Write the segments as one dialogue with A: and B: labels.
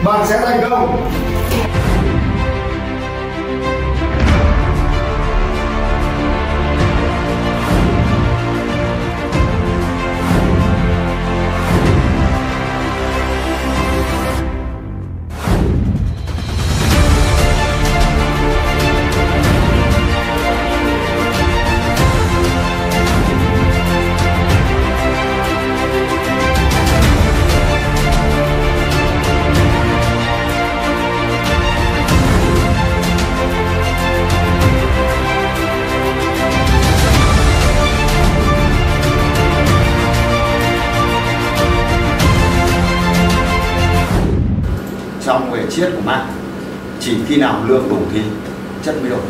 A: bạn sẽ thành công. Trong về chiết của mạng, chỉ khi nào lượng đủ thì chất mới đủ.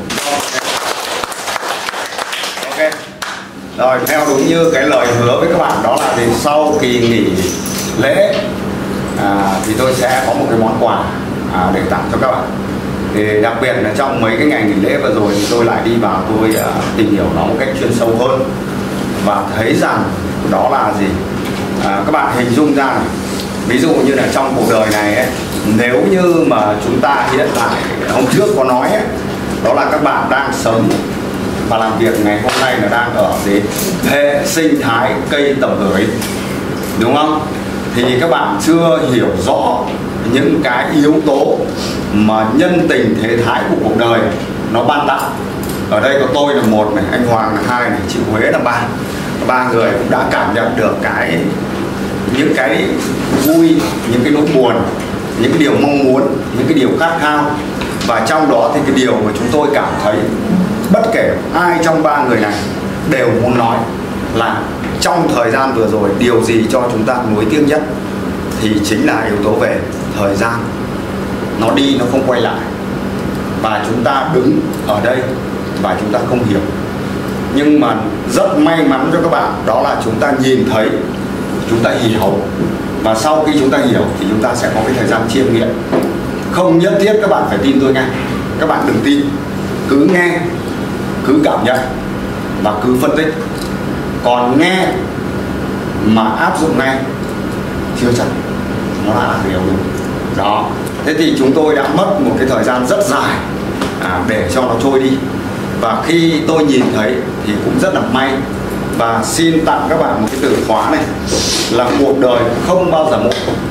A: Ok. Rồi theo đúng như cái lời hứa với các bạn đó là thì sau kỳ nghỉ lễ thì tôi sẽ có một cái món quà để tặng cho các bạn. Thì đặc biệt là trong mấy cái ngày nghỉ lễ vừa rồi thì tôi lại đi vào tôi tìm hiểu nó một cách chuyên sâu hơn và thấy rằng đó là gì. Các bạn hình dung ra này, ví dụ như là trong cuộc đời này ấy, nếu như mà chúng ta hiện tại hôm trước có nói ấy, đó là các bạn đang sống và làm việc ngày hôm nay là đang ở gì hệ sinh thái cây tầm gửi, đúng không? Thì các bạn chưa hiểu rõ những cái yếu tố mà nhân tình thế thái của cuộc đời nó ban tặng. Ở đây có tôi là một này, anh Hoàng là hai này, chị Huế là ba người cũng đã cảm nhận được những cái vui, những cái nỗi buồn, những cái điều mong muốn, những cái điều khát khao. Và trong đó thì cái điều mà chúng tôi cảm thấy bất kể ai trong ba người này đều muốn nói là trong thời gian vừa rồi điều gì cho chúng ta nuối tiếc nhất thì chính là yếu tố về thời gian. Nó đi nó không quay lại và chúng ta đứng ở đây và chúng ta không hiểu. Nhưng mà rất may mắn cho các bạn đó là chúng ta nhìn thấy, chúng ta hiểu, và sau khi chúng ta hiểu thì chúng ta sẽ có cái thời gian chiêm nghiệm. Không nhất thiết các bạn phải tin tôi ngay, các bạn đừng tin, cứ nghe, cứ cảm nhận và cứ phân tích. Còn nghe mà áp dụng ngay chưa chắc nó là điều đúng đó. Thế thì chúng tôi đã mất một cái thời gian rất dài để cho nó trôi đi, và khi tôi nhìn thấy thì cũng rất là may. Và xin tặng các bạn một cái từ khóa này là cuộc đời không bao giờ muộn.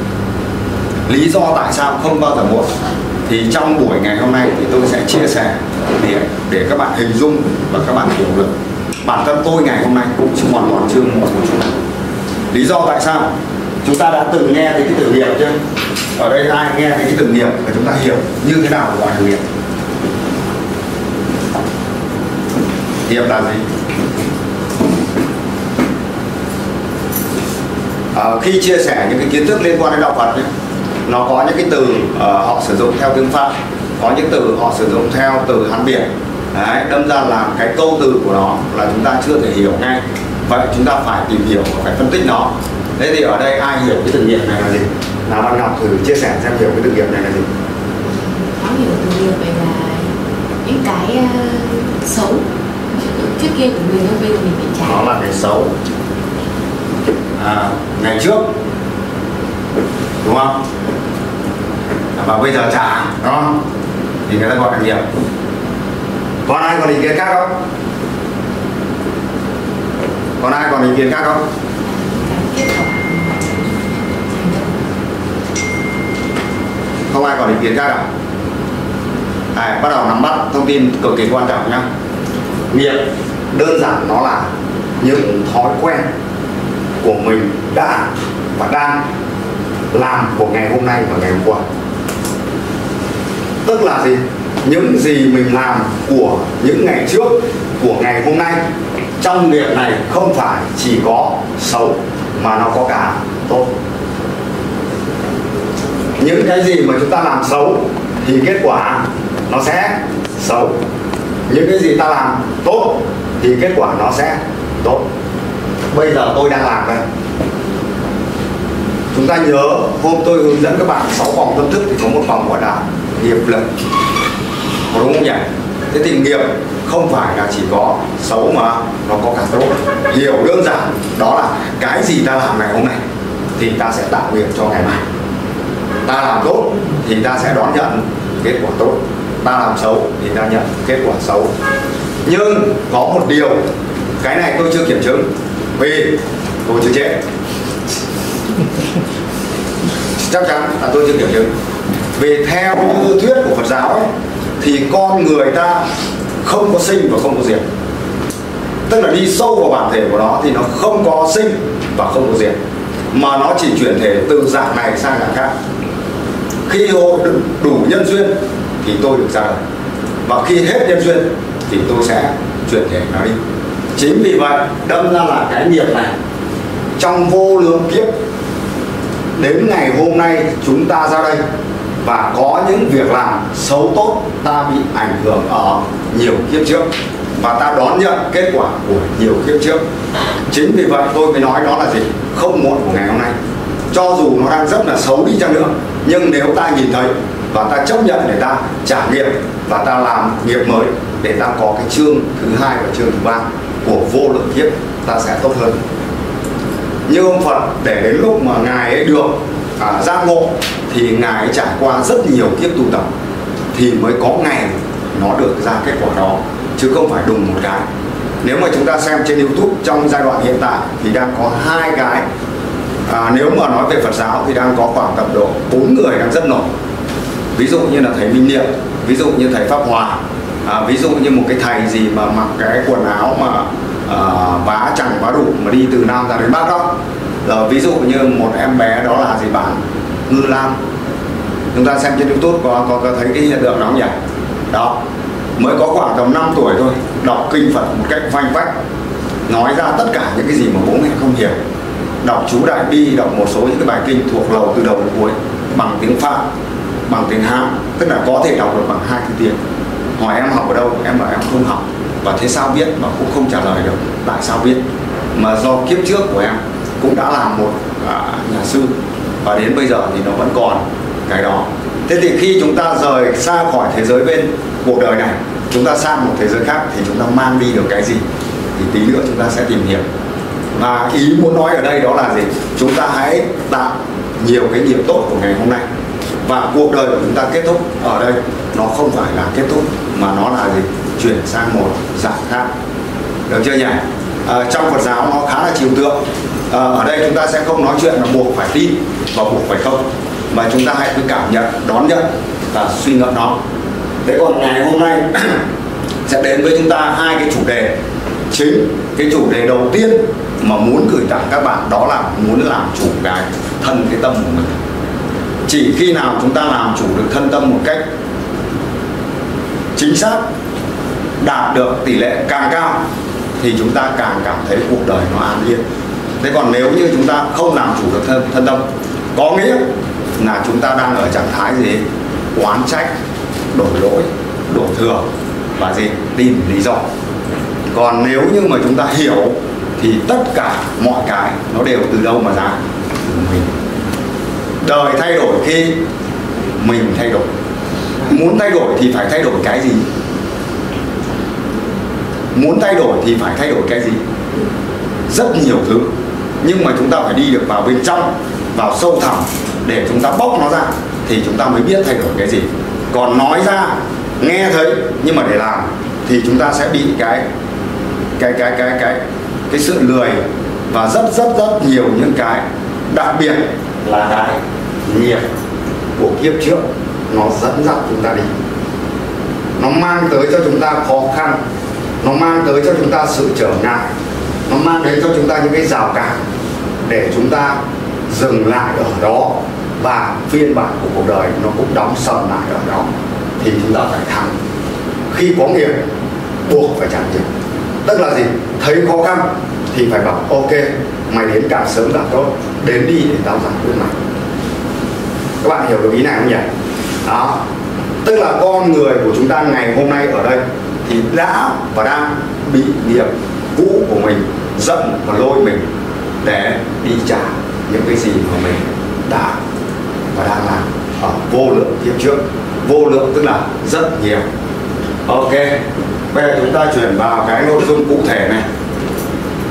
A: Lý do tại sao không bao giờ muộn thì trong buổi ngày hôm nay thì tôi sẽ chia sẻ để các bạn hình dung và các bạn hiểu được. Bản thân tôi ngày hôm nay cũng hoàn toàn chưa muộn một chút nào. Lý do tại sao? Chúng ta đã từng nghe thấy cái từ nghiệp chưa? Ở đây ai nghe thấy cái từ nghiệp và chúng ta hiểu như thế nào gọi là nghiệp? Nghiệp là gì? Khi chia sẻ những cái kiến thức liên quan đến đạo Phật ấy, nó có những cái từ họ sử dụng theo tiếng Pháp, có những từ họ sử dụng theo từ Hán Việt. Đấy, đâm ra là cái câu từ của nó là chúng ta chưa thể hiểu ngay. Vậy chúng ta phải tìm hiểu và phải phân tích nó. Thế thì ở đây ai hiểu cái từ nghiệp này là gì? Nào Văn Ngọc thử chia sẻ xem hiểu cái từ nghiệp này là gì.
B: Có hiểu từ nghiệp này là những cái xấu trước kia của mình, bây giờ mình bị trả.
A: Nó là cái xấu ngày trước, đúng không? Và bây giờ trả, đúng không? Thì người ta gọi là nghiệp. Còn ai còn ý kiến khác không? Còn ai còn ý kiến khác không? Không ai còn ý kiến khác à? Bắt đầu nắm bắt thông tin cực kỳ quan trọng nhá. Nghiệp đơn giản nó là những thói quen của mình đã và đang làm của ngày hôm nay và ngày hôm qua. Tức là gì? Những gì mình làm của những ngày trước, của ngày hôm nay. Trong nghiệp này không phải chỉ có xấu mà nó có cả tốt. Những cái gì mà chúng ta làm xấu thì kết quả nó sẽ xấu. Những cái gì ta làm tốt thì kết quả nó sẽ tốt. Bây giờ tôi đang làm đây. Chúng ta nhớ hôm tôi hướng dẫn các bạn 6 vòng tâm thức thì có một vòng gọi là nghiệp lực, có đúng không nhỉ? Thế thì nghiệp không phải là chỉ có xấu mà nó có cả tốt. Hiểu đơn giản đó là cái gì ta làm ngày hôm nay thì ta sẽ tạo nghiệp cho ngày mai. Ta làm tốt thì ta sẽ đón nhận kết quả tốt, ta làm xấu thì ta nhận kết quả xấu. Nhưng có một điều, cái này tôi chưa kiểm chứng vì tôi chưa chết, chắc chắn là tôi chưa kiểm chứng. Vì theo như thuyết của Phật giáo ấy, thì con người ta không có sinh và không có diệt. Tức là đi sâu vào bản thể của nó thì nó không có sinh và không có diệt, mà nó chỉ chuyển thể từ dạng này sang dạng khác. Khi đủ nhân duyên thì tôi được ra đời, và khi hết nhân duyên thì tôi sẽ chuyển thể nó đi. Chính vì vậy đâm ra là cái nghiệp này trong vô lượng kiếp đến ngày hôm nay chúng ta ra đây và có những việc làm xấu tốt, ta bị ảnh hưởng ở nhiều kiếp trước và ta đón nhận kết quả của nhiều kiếp trước. Chính vì vậy tôi mới nói đó là gì? Không muộn của ngày hôm nay. Cho dù nó đang rất là xấu đi chăng nữa, nhưng nếu ta nhìn thấy và ta chấp nhận để ta trả nghiệp và ta làm nghiệp mới, để ta có cái chương thứ hai và chương thứ ba của vô lượng kiếp, ta sẽ tốt hơn. Như ông Phật để đến lúc mà Ngài ấy được giác ngộ thì Ngài ấy trải qua rất nhiều kiếp tu tập thì mới có ngày nó được ra kết quả đó, chứ không phải đùng một cái. Nếu mà chúng ta xem trên YouTube trong giai đoạn hiện tại thì đang có hai cái, nếu mà nói về Phật giáo thì đang có khoảng tầm độ 4 người đang rất nổi. Ví dụ như là thầy Minh Niệm, ví dụ như thầy Pháp Hòa, ví dụ như một cái thầy gì mà mặc cái quần áo mà vá chẳng vá đủ mà đi từ Nam ra đến Bắc đó. Rồi ví dụ như một em bé đó là gì, bạn Ngư Lam. Chúng ta xem trên YouTube có thấy cái hiện tượng đó không nhỉ? Đó, mới có khoảng tầm 5 tuổi thôi, đọc kinh Phật một cách phanh phách, nói ra tất cả những cái gì mà bố mẹ không hiểu. Đọc chú Đại Bi, đọc một số những cái bài kinh thuộc lầu từ đầu đến cuối bằng tiếng Pháp, bằng tiếng Hán, tức là có thể đọc được bằng 2 thứ tiếng. Hỏi em học ở đâu, em bảo em không học. Và thế sao biết? Mà cũng không trả lời được tại sao biết. Mà do kiếp trước của em cũng đã làm một nhà sư, và đến bây giờ thì nó vẫn còn cái đó. Thế thì khi chúng ta rời xa khỏi thế giới bên cuộc đời này, chúng ta sang một thế giới khác thì chúng ta mang đi được cái gì thì tí nữa chúng ta sẽ tìm hiểu. Và ý muốn nói ở đây đó là gì? Chúng ta hãy tạo nhiều cái nghiệp tốt của ngày hôm nay, và cuộc đời của chúng ta kết thúc ở đây nó không phải là kết thúc, mà nó là gì? Chuyển sang một dạng khác. Được chưa nhỉ? Trong Phật giáo nó khá là trừu tượng. Ở đây chúng ta sẽ không nói chuyện là buộc phải tin và buộc phải không, mà chúng ta hãy cứ cảm nhận, đón nhận và suy ngẫm nó. Thế còn ngày hôm nay sẽ đến với chúng ta hai cái chủ đề chính. Cái chủ đề đầu tiên mà muốn gửi tặng các bạn đó là muốn làm chủ cái thân cái tâm của mình. Chỉ khi nào chúng ta làm chủ được thân tâm một cách chính xác, đạt được tỷ lệ càng cao thì chúng ta càng cảm thấy cuộc đời nó an yên. Thế còn nếu như chúng ta không làm chủ được thân tâm, có nghĩa là chúng ta đang ở trạng thái gì? Oán trách, đổ lỗi, đổ thừa và gì? Tìm lý do. Còn nếu như mà chúng ta hiểu thì tất cả mọi cái nó đều từ đâu mà ra? Từ mình. Đời thay đổi khi mình thay đổi. Muốn thay đổi thì phải thay đổi cái gì? Muốn thay đổi thì phải thay đổi cái gì? Rất nhiều thứ. Nhưng mà chúng ta phải đi được vào bên trong, vào sâu thẳm để chúng ta bóc nó ra thì chúng ta mới biết thay đổi cái gì. Còn nói ra, nghe thấy nhưng mà để làm thì chúng ta sẽ bị cái sự lười và rất nhiều những cái, đặc biệt là cái nghiệp của kiếp trước nó dẫn dắt chúng ta đi. Nó mang tới cho chúng ta khó khăn, nó mang tới cho chúng ta sự trở ngại, nó mang đến cho chúng ta những cái rào cản để chúng ta dừng lại ở đó, và phiên bản của cuộc đời nó cũng đóng sầm lại ở đó. Thì chúng ta phải thắng. Khi có nghiệp buộc phải trả nghiệp. Tức là gì? Thấy khó khăn thì phải bảo ok, mày đến càng sớm càng tốt, đến đi để tao giải quyết mày. Các bạn hiểu được ý này không nhỉ? Đó. Tức là con người của chúng ta ngày hôm nay ở đây thì đã và đang bị nghiệp cũ của mình giận và lôi mình để đi trả những cái gì mà mình đã và đang làm ở vô lượng kiếp trước. Vô lượng tức là rất nhiều. Ok, bây giờ chúng ta chuyển vào cái nội dung cụ thể này.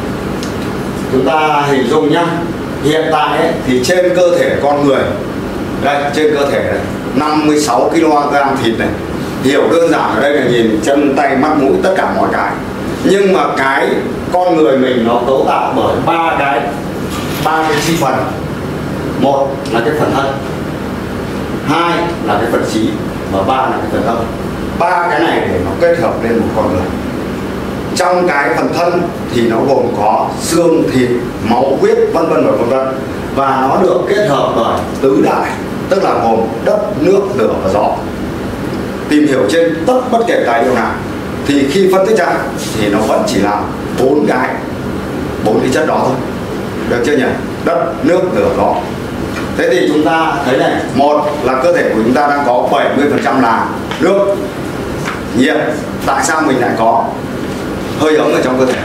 A: Chúng ta hình dung nhá, hiện tại ấy, thì trên cơ thể con người đây trên cơ thể này 56 kg thịt này, hiểu đơn giản ở đây là nhìn chân tay mắt mũi tất cả mọi cái. Nhưng mà cái con người mình nó cấu tạo bởi ba cái chi phần. Một là cái phần thân, hai là cái phần trí, và ba là cái phần tâm. Ba cái này để nó kết hợp lên một con người. Trong cái phần thân thì nó gồm có xương, thịt, máu, huyết, vân vân và vân vân, và nó được kết hợp bởi tứ đại, tức là gồm đất, nước, lửa và gió. Tìm hiểu trên bất kể tài liệu nào thì khi phân tích ra thì nó vẫn chỉ là bốn cái chất đó thôi, được chưa nhỉ? Đất, nước, lửa, gió. Thế thì chúng ta thấy này, một là cơ thể của chúng ta đang có 70% là nước, nhiệt. Tại sao mình lại có hơi ấm ở trong cơ thể?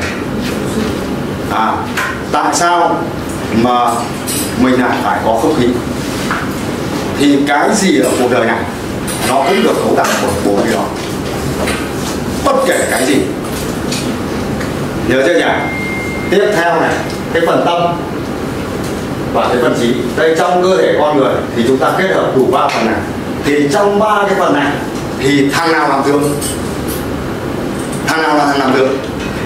A: Tại sao mà mình lại phải có không khí? Thì cái gì ở cuộc đời này nó cũng được cấu tạo bởi bốn cái đó, bất kể cái gì. Nhớ chưa nhỉ? Tiếp theo này, cái phần tâm và cái phần trí. Đây, trong cơ thể con người thì chúng ta kết hợp đủ ba phần này. Thì trong ba cái phần này thì thằng nào làm tướng? Thằng nào là thằng làm tướng?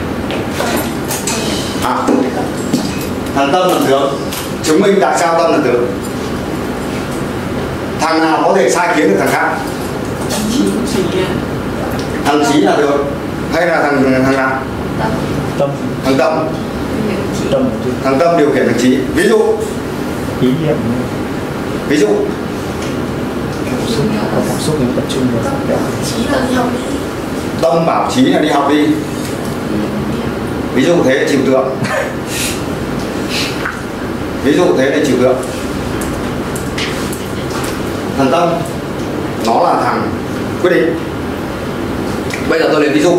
A: Thằng tâm làm tướng. Chứng minh tại sao tâm làm tướng. Thằng nào có thể sai khiến được thằng khác? Thằng trí là được hay là thằng nào?
C: Tâm.
A: Thằng tâm. Thằng tâm điều khiển thằng trí. Ví dụ
C: ý niệm,
A: ví dụ
C: cảm xúc mình tập trung vào
B: Trí là đi học đi.
A: tâm bảo trí là đi học đi. Ví dụ thế trừu tượng. Ví dụ thế là trừu tượng. Thằng tâm nó là thằng quyết định. Bây giờ tôi lấy ví dụ,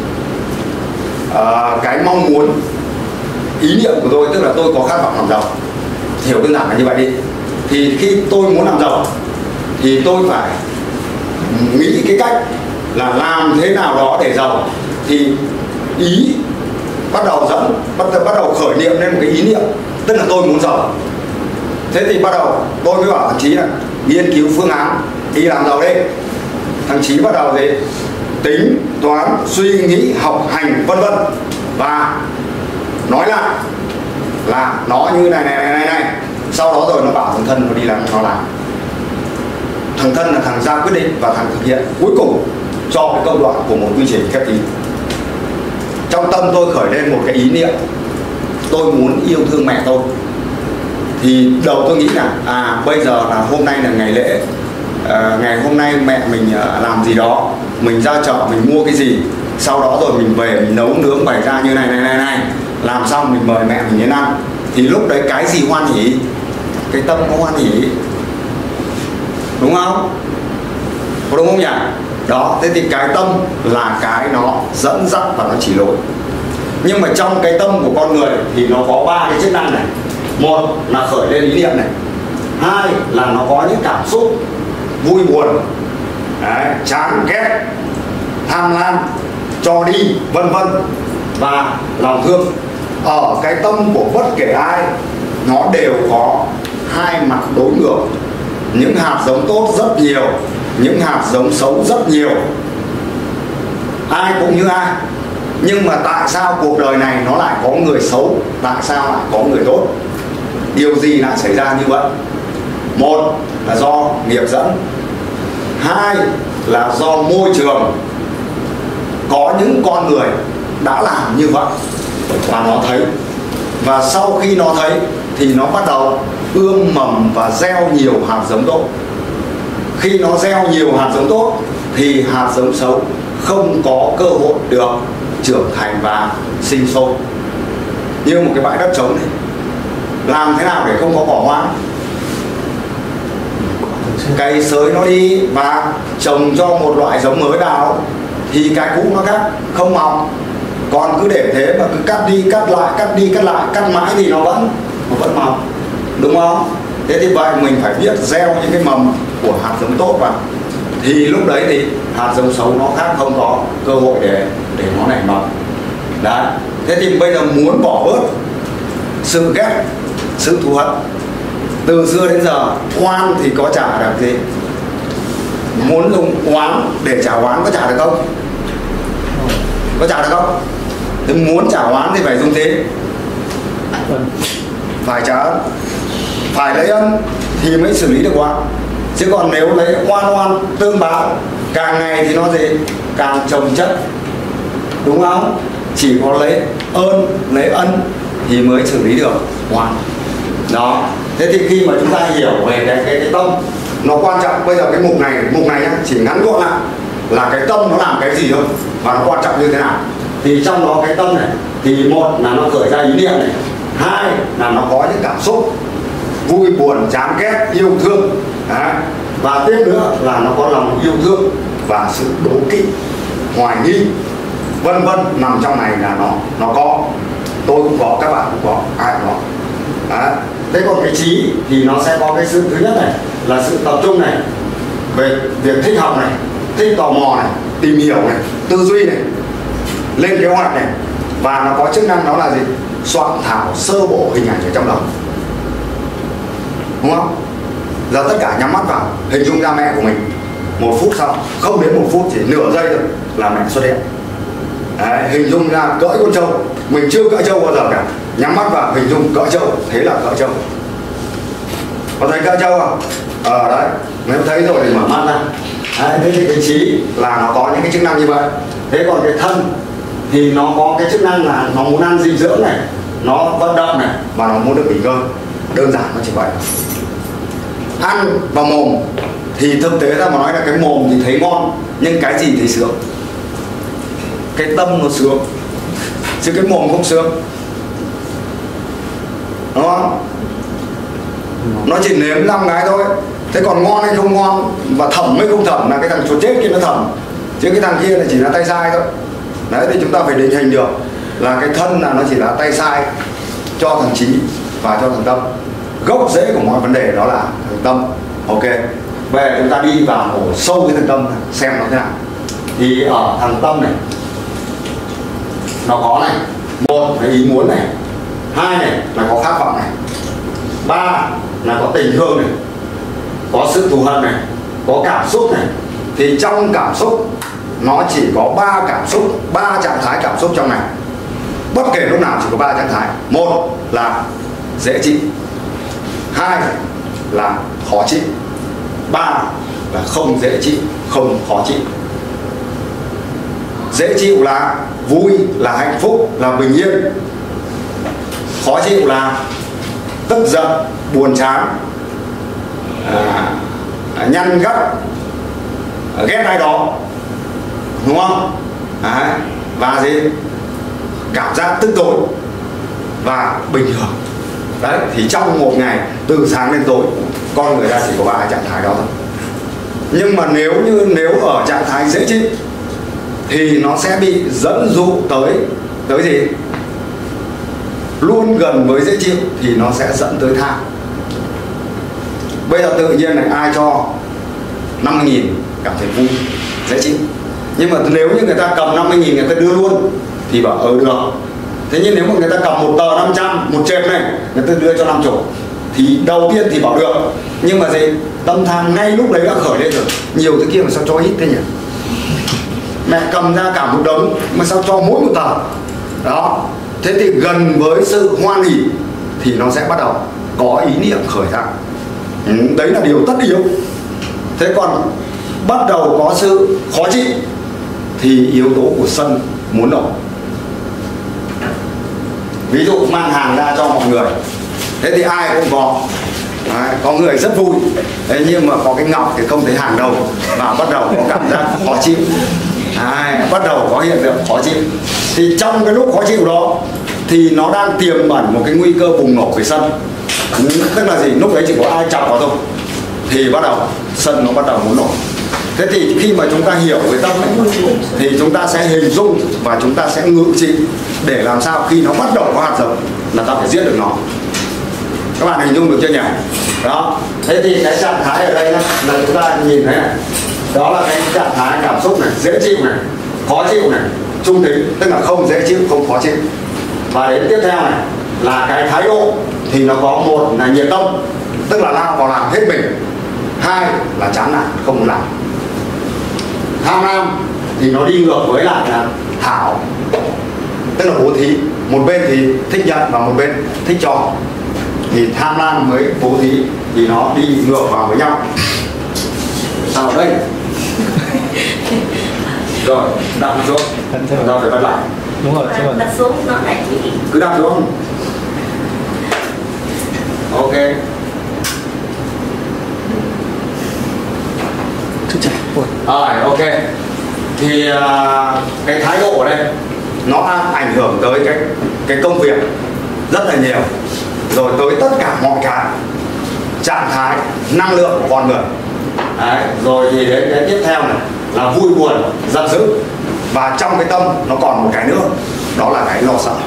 A: cái mong muốn, ý niệm của tôi, tức là tôi có khát vọng làm giàu, hiểu đơn giản là như vậy đi. Thì khi tôi muốn làm giàu thì tôi phải nghĩ cái cách là làm thế nào đó để giàu. Thì ý bắt đầu khởi niệm lên một cái ý niệm, tức là tôi muốn giàu. Thế thì bắt đầu tôi mới bảo thằng Chí là nghiên cứu phương án đi làm giàu đi. Thằng Chí bắt đầu gì? Tính toán, suy nghĩ, học hành vân vân, và nói lại là nó như này. Sau đó rồi nó bảo thằng thân nó đi làm, nó làm. Thằng thân là thằng ra quyết định và thằng thực hiện cuối cùng cho cái công đoạn của một quy trình khép kín. Trong tâm tôi khởi lên một cái ý niệm, tôi muốn yêu thương mẹ tôi. Thì đầu tôi nghĩ là bây giờ là hôm nay là ngày lễ, ngày hôm nay mẹ mình làm gì đó, mình ra chợ mình mua cái gì, sau đó rồi mình về mình nấu nướng bày ra như này, làm xong mình mời mẹ mình đến ăn. Thì lúc đấy cái gì hoan hỉ? Cái tâm có hoan hỉ, đúng không? Có đúng không nhỉ? Đó, thế thì cái tâm là cái nó dẫn dắt và nó chỉ lối. Nhưng mà trong cái tâm của con người thì nó có ba cái chức năng này. Một là khởi lên ý niệm này, hai là nó có những cảm xúc vui buồn, chán ghét, tham lam, cho đi vân vân, và lòng thương. Ở cái tâm của bất kể ai nó đều có hai mặt đối ngược. Những hạt giống tốt rất nhiều, những hạt giống xấu rất nhiều. Ai cũng như ai. Nhưng mà tại sao cuộc đời này nó lại có người xấu, tại sao lại có người tốt? Điều gì lại xảy ra như vậy? Một là do nghiệp dẫn, hai là do môi trường. Có những con người đã làm như vậy và nó thấy, và sau khi nó thấy thì nó bắt đầu ươm mầm và gieo nhiều hạt giống tốt. Khi nó gieo nhiều hạt giống tốt thì hạt giống xấu không có cơ hội được trưởng thành và sinh sôi. Như một cái bãi đất trống này, làm thế nào để không có cỏ hoang? Cày xới nó đi và trồng cho một loại giống mới vào thì cái cũ nó không mọc. Còn cứ để thế mà cứ cắt đi cắt lại, cắt mãi thì nó vẫn mọc, đúng không? Thế thì vậy mình phải biết gieo những cái mầm của hạt giống tốt vào, thì lúc đấy thì hạt giống xấu nó không có cơ hội để nó nảy mầm. Đấy. Thế thì bây giờ muốn bỏ bớt sự ghét, sự thù hận từ xưa đến giờ oan thì có trả được gì? Muốn dùng oán để trả oán có trả được không? Có trả được không? Thì muốn trả oán thì phải dùng gì? Phải trả ơn, phải lấy ân thì mới xử lý được oán. Chứ còn nếu lấy oan tương báo càng ngày thì nó gì? Càng chồng chất, đúng không? Chỉ có lấy ơn, lấy ân thì mới xử lý được oán. Đó. Thế thì khi mà chúng ta hiểu về cái tâm nó quan trọng, bây giờ cái mục này nhá, chỉ ngắn gọn lại là cái tâm nó làm cái gì thôi và nó quan trọng như thế nào. Thì trong đó cái tâm này thì một là nó khởi ra ý niệm này, hai là nó có những cảm xúc vui buồn chán ghét yêu thương. Đấy. Và tiếp nữa là nó có lòng yêu thương và sự đố kỵ hoài nghi vân vân, nằm trong này là nó có, tôi cũng có, các bạn cũng có, ai cũng có. Đấy. Thế còn cái trí thì nó sẽ có cái sự thứ nhất này là sự tập trung này về việc thích học này, thích tò mò này, tìm hiểu này, tư duy này, lên kế hoạch này, và nó có chức năng đó là gì? Soạn thảo sơ bộ hình ảnh ở trong đầu, đúng không? Giờ tất cả nhắm mắt vào hình dung ra mẹ của mình, 1 phút sau, không đến 1 phút, chỉ nửa giây thôi là mẹ xuất hiện. Đấy, hình dung ra cõi con trâu, mình chưa cõi trâu bao giờ cả, nhắm mắt vào hình dung cõi trâu, thế là cõi trâu. Có thấy cõi trâu không? Đấy, nếu thấy rồi thì mở mắt ra. Đấy, thế thì cái trí là nó có những cái chức năng như vậy. Thế còn cái thân thì nó có cái chức năng là nó muốn ăn dinh dưỡng này, nó vận động này, và nó muốn được nghỉ ngơi. Đơn giản nó chỉ vậy. Ăn vào mồm thì thực tế ra mà nói là cái mồm thì thấy ngon, nhưng cái gì thấy sướng? Cái tâm nó sướng, chứ cái mồm không sướng, đúng không? Nó chỉ nếm 5 cái thôi. Thế còn ngon hay không ngon và thẩm hay không thẩm là cái thằng chuột chết kia nó thẩm, chứ cái thằng kia là chỉ là tay sai thôi. Đấy, thì chúng ta phải định hình được là cái thân là nó chỉ là tay sai cho thằng trí và cho thằng tâm. Gốc rễ của mọi vấn đề đó là thằng tâm. Ok, bây giờ chúng ta đi vào ổ sâu cái thằng tâm này, xem nó thế nào. Thì ở thằng tâm này nó có này, một là ý muốn này, hai này là có khát vọng này, ba là có tình thương này, có sự thù hận này, có cảm xúc này. Thì trong cảm xúc nó chỉ có 3 cảm xúc, 3 trạng thái cảm xúc trong này. Bất kể lúc nào chỉ có 3 trạng thái. Một là dễ chịu, hai là khó chịu, ba là không dễ chịu, không khó chịu. Dễ chịu là vui, là hạnh phúc, là bình yên. Khó chịu là tức giận, buồn chán, nhăn gắt, ghét ai đó, đúng không? Đấy. Và gì? Cảm giác tức tối và bình thường. Đấy, thì trong một ngày từ sáng đến tối con người ta chỉ có 3 trạng thái đó thôi. Nhưng mà nếu ở trạng thái dễ chịu thì nó sẽ bị dẫn dụ tới gì? Luôn gần với dễ chịu thì nó sẽ dẫn tới tham. Bây giờ tự nhiên này ai cho 50.000 cảm thấy vui, dễ chịu. Nhưng mà nếu như người ta cầm 50.000 người ta đưa luôn thì bảo được. Thế nhưng nếu mà người ta cầm một tờ 500, một chẹp này, người ta đưa cho 50 thì đầu tiên thì bảo được. Nhưng mà gì? Tâm tham ngay lúc đấy đã khởi lên rồi. Nhiều thứ kia mà sao cho ít thế nhỉ? Mẹ cầm ra cả một đống mà sao cho mỗi một tờ? Đó. Thế thì gần với sự hoan hỉ thì nó sẽ bắt đầu có ý niệm khởi ra. Đấy là điều tất yếu. Thế còn bắt đầu có sự khó chịu thì yếu tố của sân muốn nổi. Ví dụ mang hàng ra cho mọi người, thế thì ai cũng có. Đấy, có người rất vui. Đấy, nhưng mà có cái ngọc thì không thấy hàng đâu và bắt đầu có cảm giác khó chịu. Đấy, bắt đầu có hiện tượng khó chịu. Thì trong cái lúc khó chịu đó thì nó đang tiềm ẩn một cái nguy cơ bùng nổ về sân. Tức là gì? Lúc đấy chỉ có ai chọc vào thôi thì bắt đầu sân nó bắt đầu muốn nổ. Thế thì khi mà chúng ta hiểu về tâm ấy, thì chúng ta sẽ hình dung và chúng ta sẽ ngự trị để làm sao khi nó bắt đầu có hạt giống là ta phải giết được nó. Các bạn hình dung được chưa nhỉ? Đó. Thế thì cái trạng thái ở đây là chúng ta nhìn thấy này, đó là cái trạng thái cảm xúc này, dễ chịu này, khó chịu này, trung tính, tức là không dễ chịu, không khó chịu. Và đến tiếp theo này là cái thái độ thì nó có một là nhiệt tâm, tức là lao vào làm hết mình. Hai là chán nản không muốn làm. Tham lam thì nó đi ngược với lại là thảo, tức là bố thí. Một bên thì thích nhận và một bên thích cho, thì tham lam với bố thí thì nó đi ngược vào với nhau. Sao ở đây? Rồi, đặt xuống. Rồi phải bắt lại.
C: Đúng rồi, chứ
D: đặt xuống nó lại chỉ
A: cứ đặt xuống. Ok.
C: Chút chạy. Ôi.
A: Rồi, ok. Thì cái thái độ ở đây nó ảnh hưởng tới cái công việc rất là nhiều, rồi tới tất cả mọi cái trạng thái năng lượng của con người. Đấy, rồi thì đến cái tiếp theo này là vui buồn, giận dữ, và trong cái tâm nó còn một cái nữa, đó là cái lo sợ.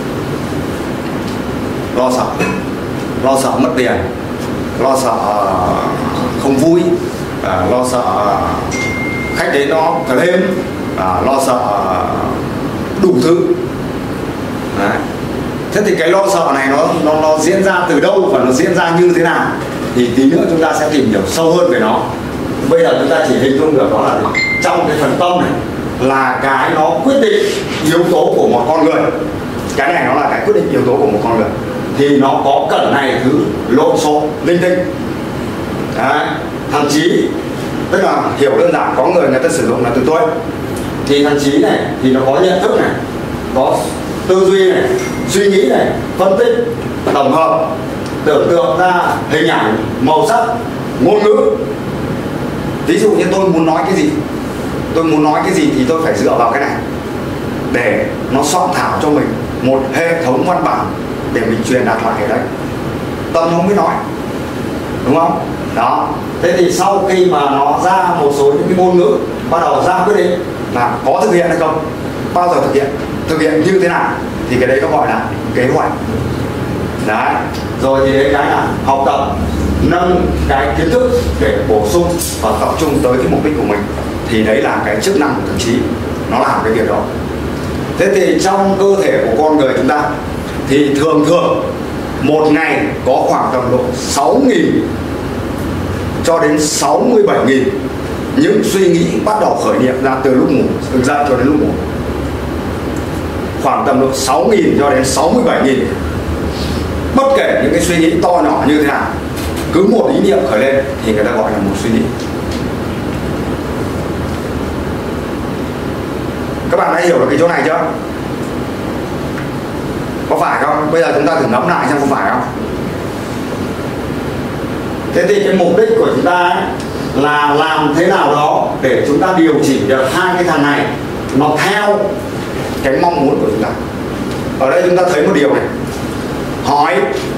A: Lo sợ mất tiền, lo sợ không vui, lo sợ khách đến nó thêm, lo sợ đủ thứ. Đấy. Thế thì cái lo sợ này nó diễn ra từ đâu và nó diễn ra như thế nào thì tí nữa chúng ta sẽ tìm hiểu sâu hơn về nó. Bây giờ chúng ta chỉ hình dung được đó là trong cái phần tâm này là cái nó quyết định yếu tố của một con người. Cái này nó là cái quyết định yếu tố của một con người, thì nó có cẩn này thứ lộn xộn linh tinh. Đấy. Thằng Chí, tức là hiểu đơn giản, có người ta sử dụng là từ tôi, thì thằng Chí này thì nó có nhận thức này, có tư duy này, suy nghĩ này, phân tích, tổng hợp, tưởng tượng ra hình ảnh, màu sắc, ngôn ngữ. Ví dụ như tôi muốn nói cái gì thì tôi phải dựa vào cái này để nó soạn thảo cho mình một hệ thống văn bản để mình truyền đạt lại ở đấy. Tâm nó mới nói, đúng không? Đó. Thế thì sau khi mà nó ra một số những cái ngôn ngữ, bắt đầu ra quyết định là có thực hiện hay không, bao giờ thực hiện như thế nào, thì cái đấy nó gọi là kế hoạch. Đấy. Rồi thì đấy cái là học tập, nâng cái kiến thức để bổ sung và tập trung tới cái mục đích của mình, thì đấy là cái chức năng của thần trí, nó làm cái việc đó. Thế thì trong cơ thể của con người chúng ta thì thường một ngày có khoảng tầm độ 6.000 cho đến 67.000 những suy nghĩ bắt đầu khởi niệm ra từ lúc ngủ dậy cho đến lúc ngủ. Khoảng tầm độ 6.000 cho đến 67.000. Bất kể những cái suy nghĩ to nhỏ như thế nào, cứ một ý niệm khởi lên thì người ta gọi là một suy nghĩ. Các bạn đã hiểu được cái chỗ này chưa? Có phải không? Bây giờ chúng ta thử ngẫm lại xem có phải không? Thế thì cái mục đích của chúng ta ấy là làm thế nào đó để chúng ta điều chỉnh được hai cái thằng này nó theo cái mong muốn của chúng ta. Ở đây chúng ta thấy một điều này. Hỏi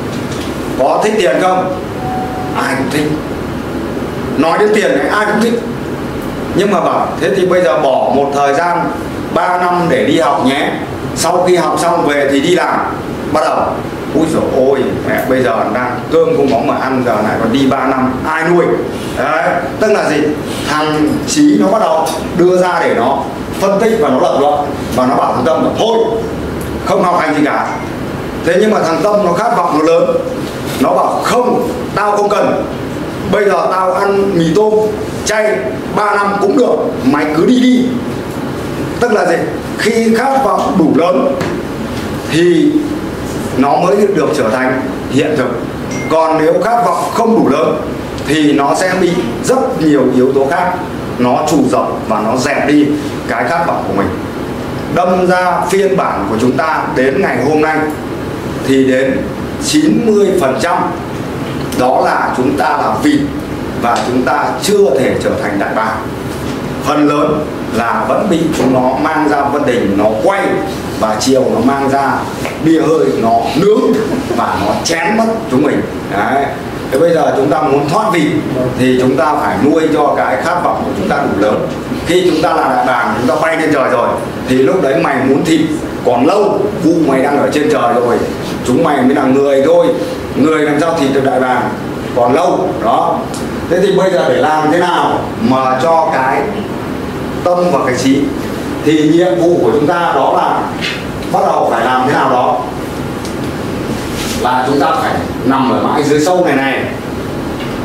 A: có thích tiền không? Ai cũng thích. Nói đến tiền này ai cũng thích. Nhưng mà bảo thế thì bây giờ bỏ một thời gian 3 năm để đi học nhé, sau khi học xong về thì đi làm. Bắt đầu úi dồi ôi, mẹ bây giờ đang cơm không có mà ăn, giờ lại còn đi 3 năm ai nuôi. Đấy. Tức là gì? Thằng Chí nó bắt đầu đưa ra để nó phân tích và nó lập luận, và nó bảo thằng Tâm là thôi không học hành gì cả. Thế nhưng mà thằng Tâm nó khát vọng nó lớn, nó bảo không, tao không cần, bây giờ tao ăn mì tôm chay 3 năm cũng được, mày cứ đi. Tức là gì? Khi khát vọng đủ lớn thì nó mới được trở thành hiện thực. Còn nếu khát vọng không đủ lớn thì nó sẽ bị rất nhiều yếu tố khác nó trù dập và nó dẹp đi cái khát vọng của mình. Đâm ra phiên bản của chúng ta đến ngày hôm nay thì đến 90% đó là chúng ta là vịt và chúng ta chưa thể trở thành đại bàng. Phần lớn là vẫn bị chúng nó mang ra Vân Đình nó quay, và chiều nó mang ra bia hơi nó nướng và nó chén mất chúng mình. Đấy. Thế bây giờ chúng ta muốn thoát vịt thì chúng ta phải nuôi cho cái khát vọng của chúng ta đủ lớn. Khi chúng ta là đại bàng, chúng ta bay lên trời rồi thì lúc đấy mày muốn thịt còn lâu, vụ mày đang ở trên trời rồi, chúng mày mới là người thôi. Người làm sao thịt được đại bàng, còn lâu đó. Thế thì bây giờ để làm thế nào mà cho cái tâm và cái trí, thì nhiệm vụ của chúng ta đó là bắt đầu phải làm thế nào đó là chúng ta phải nằm ở mãi dưới sâu này,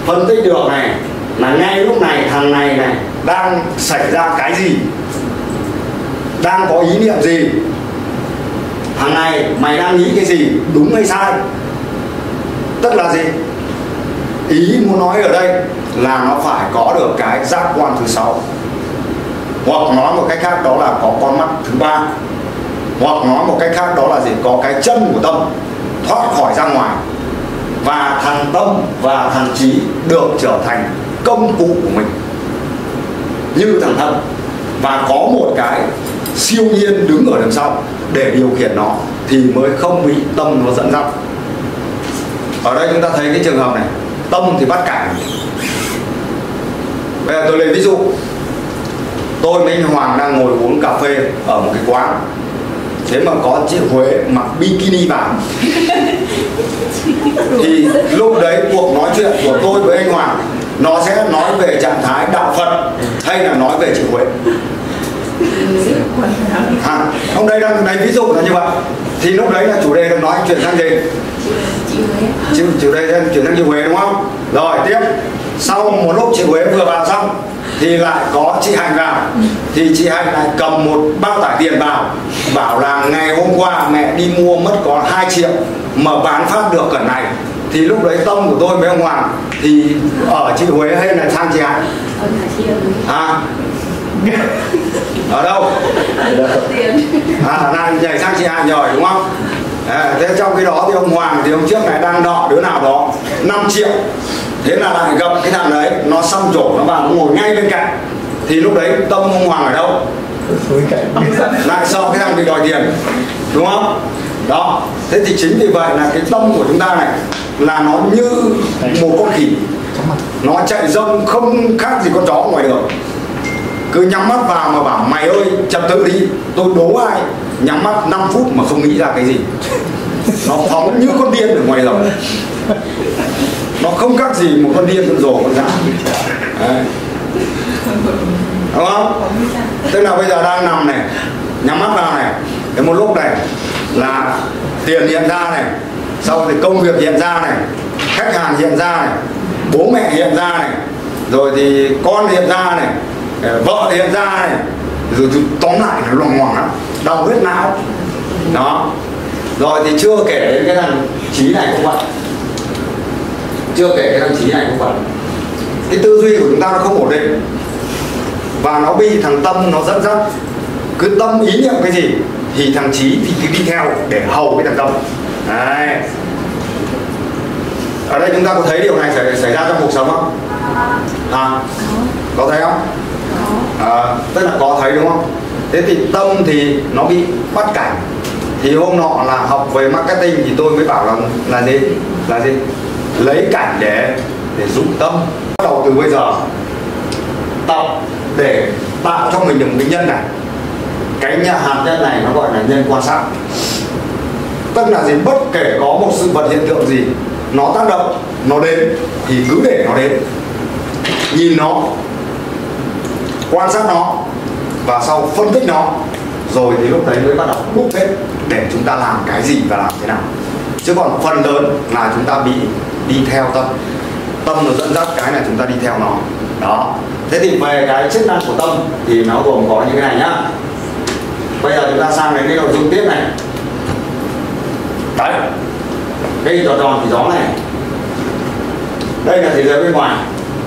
A: phân tích được này là ngay lúc này thằng này đang xảy ra cái gì, đang có ý niệm gì, thằng này mày đang nghĩ cái gì, đúng hay sai. Tức là gì? Ý muốn nói ở đây là nó phải có được cái giác quan thứ 6, hoặc nói một cách khác đó là có con mắt thứ 3, hoặc nói một cách khác đó là gì, có cái chân của tâm thoát khỏi ra ngoài, và thằng tâm và thằng trí được trở thành công cụ của mình như thằng thân, và có một cái siêu nhiên đứng ở đằng sau để điều khiển nó thì mới không bị tâm nó dẫn dắt. Ở đây chúng ta thấy cái trường hợp này, tâm thì bắt cảnh. Bây giờ tôi lấy ví dụ, tôi với anh Hoàng đang ngồi uống cà phê ở một cái quán, thế mà có chị Huế mặc bikini vào thì lúc đấy cuộc nói chuyện của tôi với anh Hoàng nó sẽ nói về trạng thái đạo Phật hay là nói về chị Huế? Hôm đây đang lấy ví dụ là như vậy, thì lúc đấy là chủ đề đang nói chuyện sang gì?
B: Chị Huế.
A: Chủ đề đang chuyển sang chị Huế đúng không? Rồi tiếp, sau một lúc chị Huế vừa vào xong thì lại có chị Hạnh vào, thì chị Hạnh lại cầm một bao tải tiền vào, bảo là ngày hôm qua mẹ đi mua mất có 2 triệu mà bán phát được cẩn này. Thì lúc đấy tâm của tôi với ông Hoàng thì ở chị Huế hay là sang chị Hạnh? Ở đâu? Là nhảy sang chị Hạnh rồi đúng không? Thế trong cái đó thì ông Hoàng thì hôm trước này đang nợ đứa nào đó 5 triệu, thế là lại gặp cái thằng đấy, nó xăm trổ nó vào, nó ngồi ngay bên cạnh. Thì lúc đấy tâm ông Hoàng ở đâu? Lại sợ cái thằng bị đòi tiền, đúng không? Đó, thế thì chính vì vậy là cái tâm của chúng ta này là nó như một con khỉ, nó chạy rông không khác gì con chó ngoài đường. Cứ nhắm mắt vào mà bảo mày ơi trật tự đi, tôi đố ai nhắm mắt 5 phút mà không nghĩ ra cái gì. Nó phóng như con điên ở ngoài đường, nó không khác gì một con điên, con rồ, con dã. Đúng không? Tức là bây giờ đang nằm này, nhắm mắt vào này, đến một lúc này là tiền hiện ra này, sau thì công việc hiện ra này, khách hàng hiện ra này, bố mẹ hiện ra này, rồi thì con hiện ra này, vợ hiện ra này, rồi tóm lại nó loằng ngoằng lắm, đau huyết não. Đó. Rồi thì chưa kể đến cái thằng Trí này cũng vậy. Chưa kể cái thằng Trí này cũng vậy. Cái tư duy của chúng ta nó không ổn định, và nó bị thằng tâm nó dẫn dắt. Cứ tâm ý niệm cái gì thì thằng Trí thì cứ đi theo để hầu cái thằng tâm. Đấy. Ở đây chúng ta có thấy điều này xảy ra trong cuộc sống không? Có thấy không? Tức là có thấy đúng không? Thế thì tâm thì nó bị bắt cảnh. Thì hôm nọ là học về marketing thì tôi mới bảo là gì? Là gì? Lấy cảnh để dụng tâm. Bắt đầu từ bây giờ tập để tạo cho mình được một cái nhân này. Cái nhà hạt nhân này nó gọi là nhân quan sát. Tức là gì? Bất kể có một sự vật hiện tượng gì nó tác động, nó đến thì cứ để nó đến, nhìn nó, quan sát nó, và sau phân tích nó, rồi thì lúc đấy mới bắt đầu bút hết để chúng ta làm cái gì và làm thế nào. Chứ còn phần lớn là chúng ta bị đi theo tâm. Tâm nó dẫn dắt cái là chúng ta đi theo nó. Đó. Thế thì về cái chức năng của tâm thì nó gồm có những cái này nhá. Bây giờ chúng ta sang đến cái nội dung tiếp này. Đấy, cái tròn tròn thì gió này, đây là thế giới bên ngoài.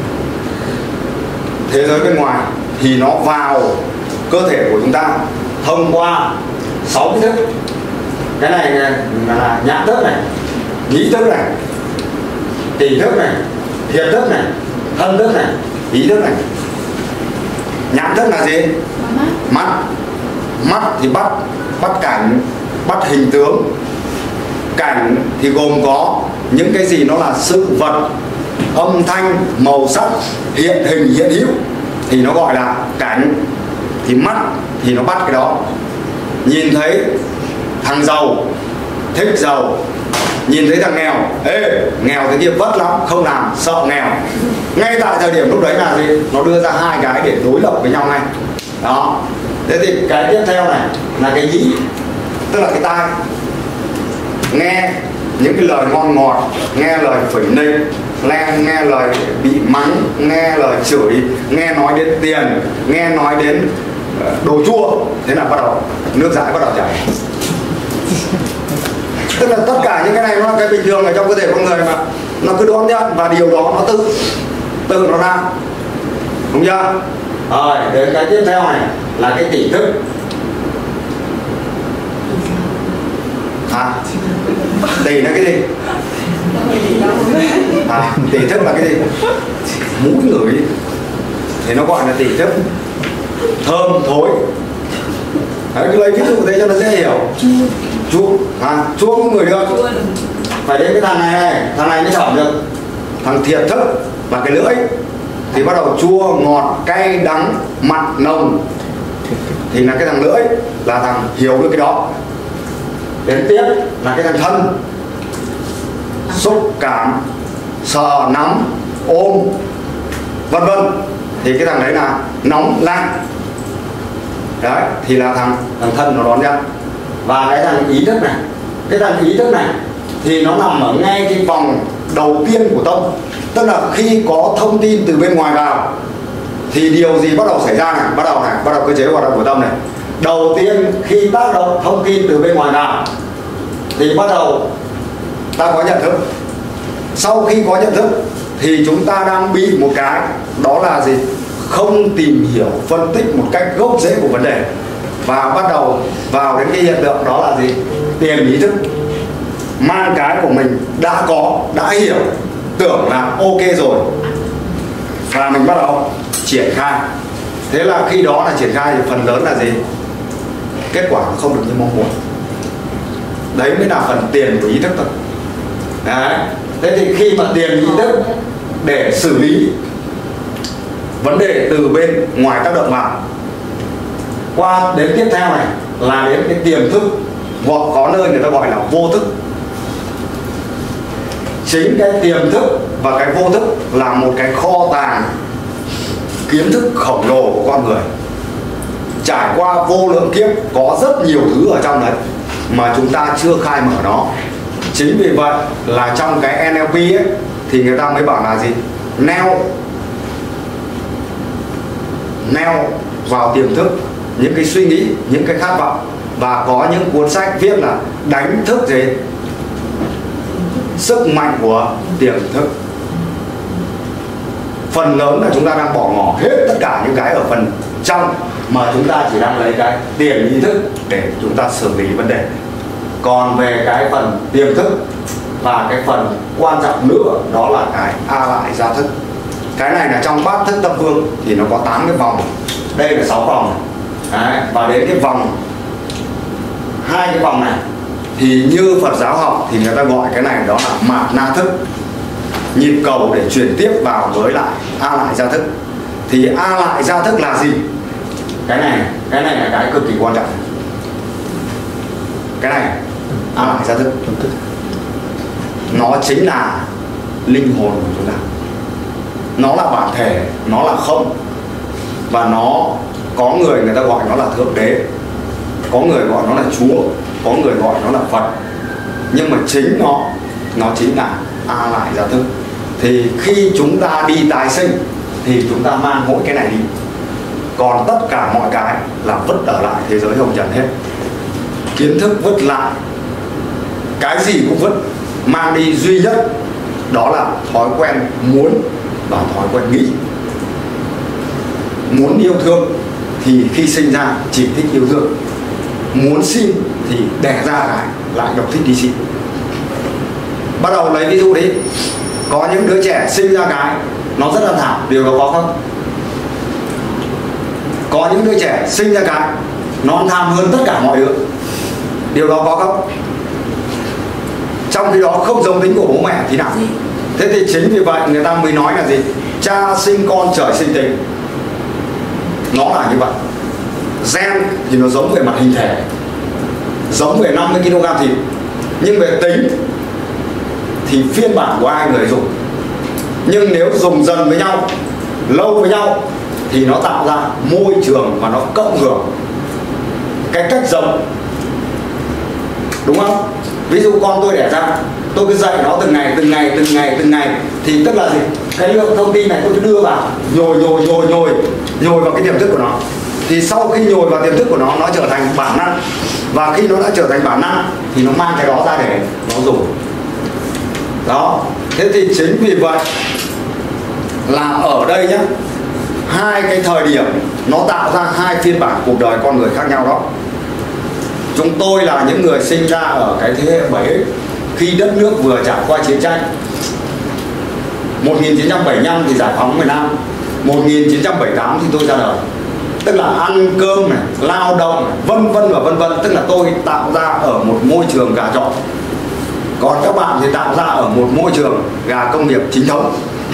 A: Thế giới bên ngoài thì nó vào cơ thể của chúng ta thông qua 6 cái thức. Cái này là nhãn thức này, nhĩ thức này, tỷ thức này, thiệt thức này, thân thức này, ý thức này. Nhãn thức là gì? Mắt. Mắt thì bắt cảnh, bắt hình tướng. Cảnh thì gồm có những cái gì nó là sự vật, âm thanh, màu sắc, hiện hình, hiện hữu thì nó gọi là cảnh. Thì mắt thì nó bắt cái đó. Nhìn thấy thằng giàu thích giàu, nhìn thấy thằng nghèo, ê nghèo thế kia vất lắm, không làm, sợ nghèo. Ngay tại thời điểm lúc đấy là gì? Nó đưa ra hai cái để đối lập với nhau ngay. Đó. Thế thì cái tiếp theo này là cái nhĩ, tức là cái tai. Nghe những cái lời ngon ngọt, nghe lời phẩy nịnh, nghe lời bị mắng, nghe lời chửi, nghe nói đến tiền, nghe nói đến đồ chua, thế là bắt đầu nước dãi bắt đầu chảy. Tức là tất cả những cái này nó là cái bình thường ở trong cơ thể con người mà nó cứ đón nhận, và điều đó nó tự nó ra, đúng chưa? Rồi đến cái tiếp theo này là cái tỉnh thức. Tỷ là cái gì? Tỷ thức là cái gì? Mũi ngửi thì nó gọi là tỷ thức. Thơm thối. Đấy, cứ lấy ví dụ thế cho nó dễ hiểu. Chua, chua không ngửi được. Phải đến cái thằng này mới chọn được. Thằng thiệt thức là cái lưỡi thì bắt đầu chua, ngọt, cay, đắng, mặn, nồng, thì là cái thằng lưỡi là thằng hiểu được cái đó. Đến tiếp là cái thằng thân, xúc cảm, sờ, nắm, ôm, vân vân, thì cái thằng đấy là nóng, lạnh. Đấy, thì là thằng thân nó đón nhận. Và cái thằng ý thức này, cái thằng ý thức này thì nó nằm ở ngay cái vòng đầu tiên của tâm. Tức là khi có thông tin từ bên ngoài vào thì điều gì bắt đầu xảy ra này, bắt đầu cơ chế hoạt động của tâm này. Đầu tiên khi tác động thông tin từ bên ngoài vào thì bắt đầu ta có nhận thức. Sau khi có nhận thức thì chúng ta đang bị một cái, đó là gì? Không tìm hiểu, phân tích một cách gốc rễ của vấn đề, và bắt đầu vào đến cái hiện tượng đó là gì? Tiền ý thức, mang cái của mình đã có, đã hiểu, tưởng là ok rồi, và mình bắt đầu triển khai. Thế là khi đó là triển khai thì phần lớn là gì? Kết quả không được như mong muốn. Đấy mới là phần tiền của ý thức thôi. Đấy. Thế thì khi mà tiền ý thức để xử lý vấn đề từ bên ngoài tác động vào, qua đến tiếp theo này là đến cái tiềm thức, hoặc có nơi người ta gọi là vô thức. Chính cái tiềm thức và cái vô thức là một cái kho tàng kiến thức khổng lồ của con người. Trải qua vô lượng kiếp có rất nhiều thứ ở trong đấy mà chúng ta chưa khai mở nó. Chính vì vậy là trong cái NLP ấy, thì người ta mới bảo là gì? Neo vào tiềm thức những cái suy nghĩ, những cái khát vọng. Và có những cuốn sách viết là đánh thức gì? Sức mạnh của tiềm thức. Phần lớn là chúng ta đang bỏ ngỏ hết tất cả những cái ở phần trong, mà chúng ta chỉ đang lấy cái tiền ý thức để chúng ta xử lý vấn đề. Còn về cái phần tiềm thức và cái phần quan trọng nữa, đó là cái A lại gia thức. Cái này là trong bát thức tâm vương thì nó có 8 cái vòng. Đây là 6 vòng. Đấy, và đến cái vòng, 2 cái vòng này thì như Phật giáo học thì người ta gọi cái này đó là mạt na thức, nhịp cầu để chuyển tiếp vào với lại A lại gia thức. Thì A lại gia thức là gì? Cái này là cái cực kỳ quan trọng. Cái này A lại gia thức, nó chính là linh hồn của chúng ta. Nó là bản thể, nó là không. Và nó có người ta gọi nó là Thượng Đế, có người gọi nó là Chúa, có người gọi nó là Phật. Nhưng mà chính nó chính là A lại gia thức. Thì khi chúng ta đi tái sinh thì chúng ta mang mỗi cái này đi. Còn tất cả mọi cái là vứt ở lại thế giới hồng trần hết. Kiến thức vứt lại, cái gì cũng vứt, mang đi duy nhất đó là thói quen muốn và thói quen nghĩ. Muốn yêu thương thì khi sinh ra chỉ thích yêu thương, muốn xin thì đẻ ra lại độc thích đi xin. Bắt đầu lấy ví dụ đi, có những đứa trẻ sinh ra cái nó rất là thảm, điều đó có không? Có những đứa trẻ sinh ra cái nó tham hơn tất cả mọi đứa, điều đó có không? Trong khi đó không giống tính của bố mẹ thì nào? Thế thì chính vì vậy người ta mới nói là gì? Cha sinh con trời sinh tính. Nó là như vậy. Gen thì nó giống về mặt hình thể, giống về 50 kg thịt, nhưng về tính thì phiên bản của ai người dùng. Nhưng nếu dùng dần với nhau, lâu với nhau thì nó tạo ra môi trường và nó cộng hưởng cái cách giống. Đúng không? Ví dụ con tôi đẻ ra, tôi cứ dạy nó từng ngày thì tức là gì, cái lượng thông tin này tôi cứ đưa vào nhồi vào cái tiềm thức của nó. Thì sau khi nhồi vào tiềm thức của nó trở thành bản năng, và khi nó đã trở thành bản năng thì nó mang cái đó ra để nó dùng. Đó, thế thì chính vì vậy là ở đây nhá, hai cái thời điểm nó tạo ra hai phiên bản cuộc đời con người khác nhau đó. Chúng tôi là những người sinh ra ở cái thế hệ 7X, khi đất nước vừa trải qua chiến tranh. 1975 thì giải phóng miền Nam, 1978 thì tôi ra đời. Tức là ăn cơm này, lao động này, vân vân, tức là tôi tạo ra ở một môi trường gà trọi. Còn các bạn thì tạo ra ở một môi trường gà công nghiệp chính thống.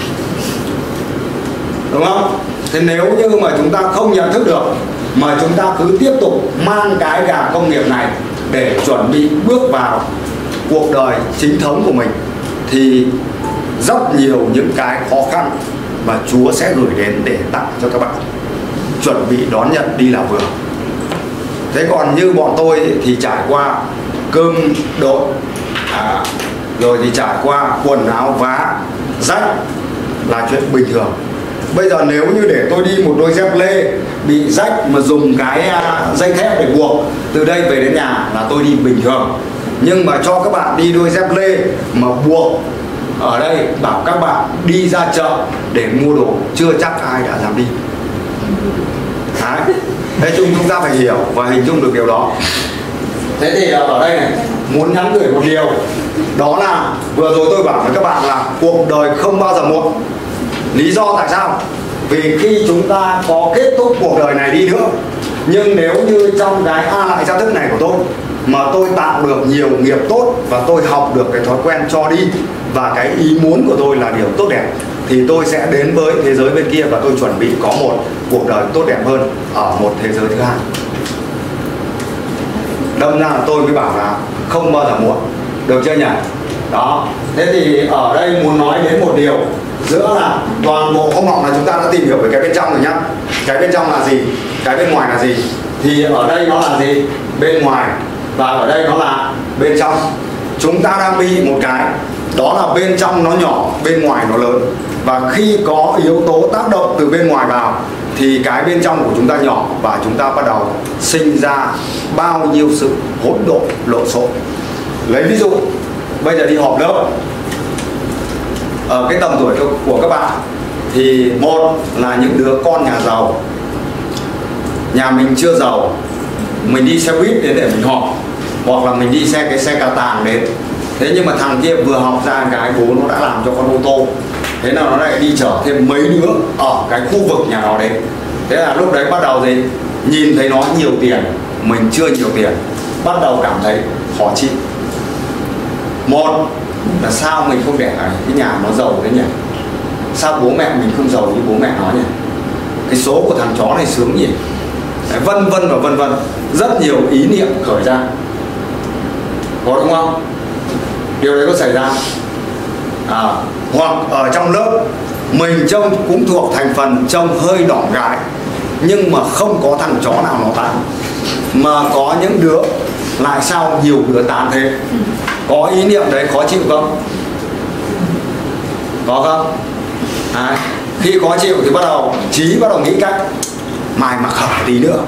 A: Đúng không? Thế nếu như mà chúng ta không nhận thức được, mà chúng ta cứ tiếp tục mang cái gà công nghiệp này để chuẩn bị bước vào cuộc đời chính thống của mình, thì rất nhiều những cái khó khăn mà Chúa sẽ gửi đến để tặng cho các bạn, chuẩn bị đón nhận đi là vừa. Thế còn như bọn tôi thì trải qua cơm đội, rồi thì trải qua quần áo vá rách là chuyện bình thường. Bây giờ nếu như để tôi đi một đôi dép lê bị rách mà dùng cái dây thép để buộc từ đây về đến nhà là tôi đi bình thường. Nhưng mà cho các bạn đi đôi dép lê mà buộc ở đây, bảo các bạn đi ra chợ để mua đồ, chưa chắc ai đã dám đi. Đấy. Thế chúng ta phải hiểu và hình dung được điều đó. Thế thì ở đây này, muốn nhắn gửi một điều, đó là vừa rồi tôi bảo với các bạn là cuộc đời không bao giờ muộn. Lý do tại sao? Vì khi chúng ta có kết thúc cuộc đời này đi nữa, nhưng nếu như trong cái lại gia thức này của tôi mà tôi tạo được nhiều nghiệp tốt và tôi học được cái thói quen cho đi, và cái ý muốn của tôi là điều tốt đẹp, thì tôi sẽ đến với thế giới bên kia và tôi chuẩn bị có một cuộc đời tốt đẹp hơn ở một thế giới thứ hai. Đâm ra là tôi mới bảo là không bao giờ muộn. Được chưa nhỉ? Đó. Thế thì ở đây muốn nói đến một điều, giữa là toàn bộ không học là chúng ta đã tìm hiểu về cái bên trong rồi nhá. Cái bên trong là gì? Cái bên ngoài là gì? Thì ở đây nó là gì? Bên ngoài. Và ở đây nó là bên trong. Chúng ta đang bị một cái, đó là bên trong nó nhỏ, bên ngoài nó lớn. Và khi có yếu tố tác động từ bên ngoài vào thì cái bên trong của chúng ta nhỏ, và chúng ta bắt đầu sinh ra bao nhiêu sự hỗn độn, lộn xộn. Lấy ví dụ, bây giờ đi họp lớp, ở cái tầm tuổi của các bạn thì một là những đứa con nhà giàu, nhà mình chưa giàu, mình đi xe buýt đến để mình họp, hoặc là mình đi cái xe cà tàng đến. Thế nhưng mà thằng kia vừa học ra cái bố nó đã làm cho con ô tô, thế nào nó lại đi chở thêm mấy đứa ở cái khu vực nhà nó đến. Thế là lúc đấy bắt đầu gì, nhìn thấy nó nhiều tiền, mình chưa nhiều tiền, bắt đầu cảm thấy khó chịu. Một là sao mình không để cái nhà nó giàu thế nhỉ? Sao bố mẹ mình không giàu như bố mẹ nó nhỉ? Cái số của thằng chó này sướng nhỉ? Đấy, vân vân và vân vân. Rất nhiều ý niệm khởi ra. Có đúng không? Điều đấy có xảy ra. Hoặc ở trong lớp mình trông cũng thuộc thành phần trông hơi đỏ gái, nhưng mà không có thằng chó nào nó tán. Mà có những đứa lại sao nhiều đứa tán thế? Có ý niệm đấy khó chịu không? Có không? Khi khó chịu thì bắt đầu trí bắt đầu nghĩ cách mai mặc hở tí nữa.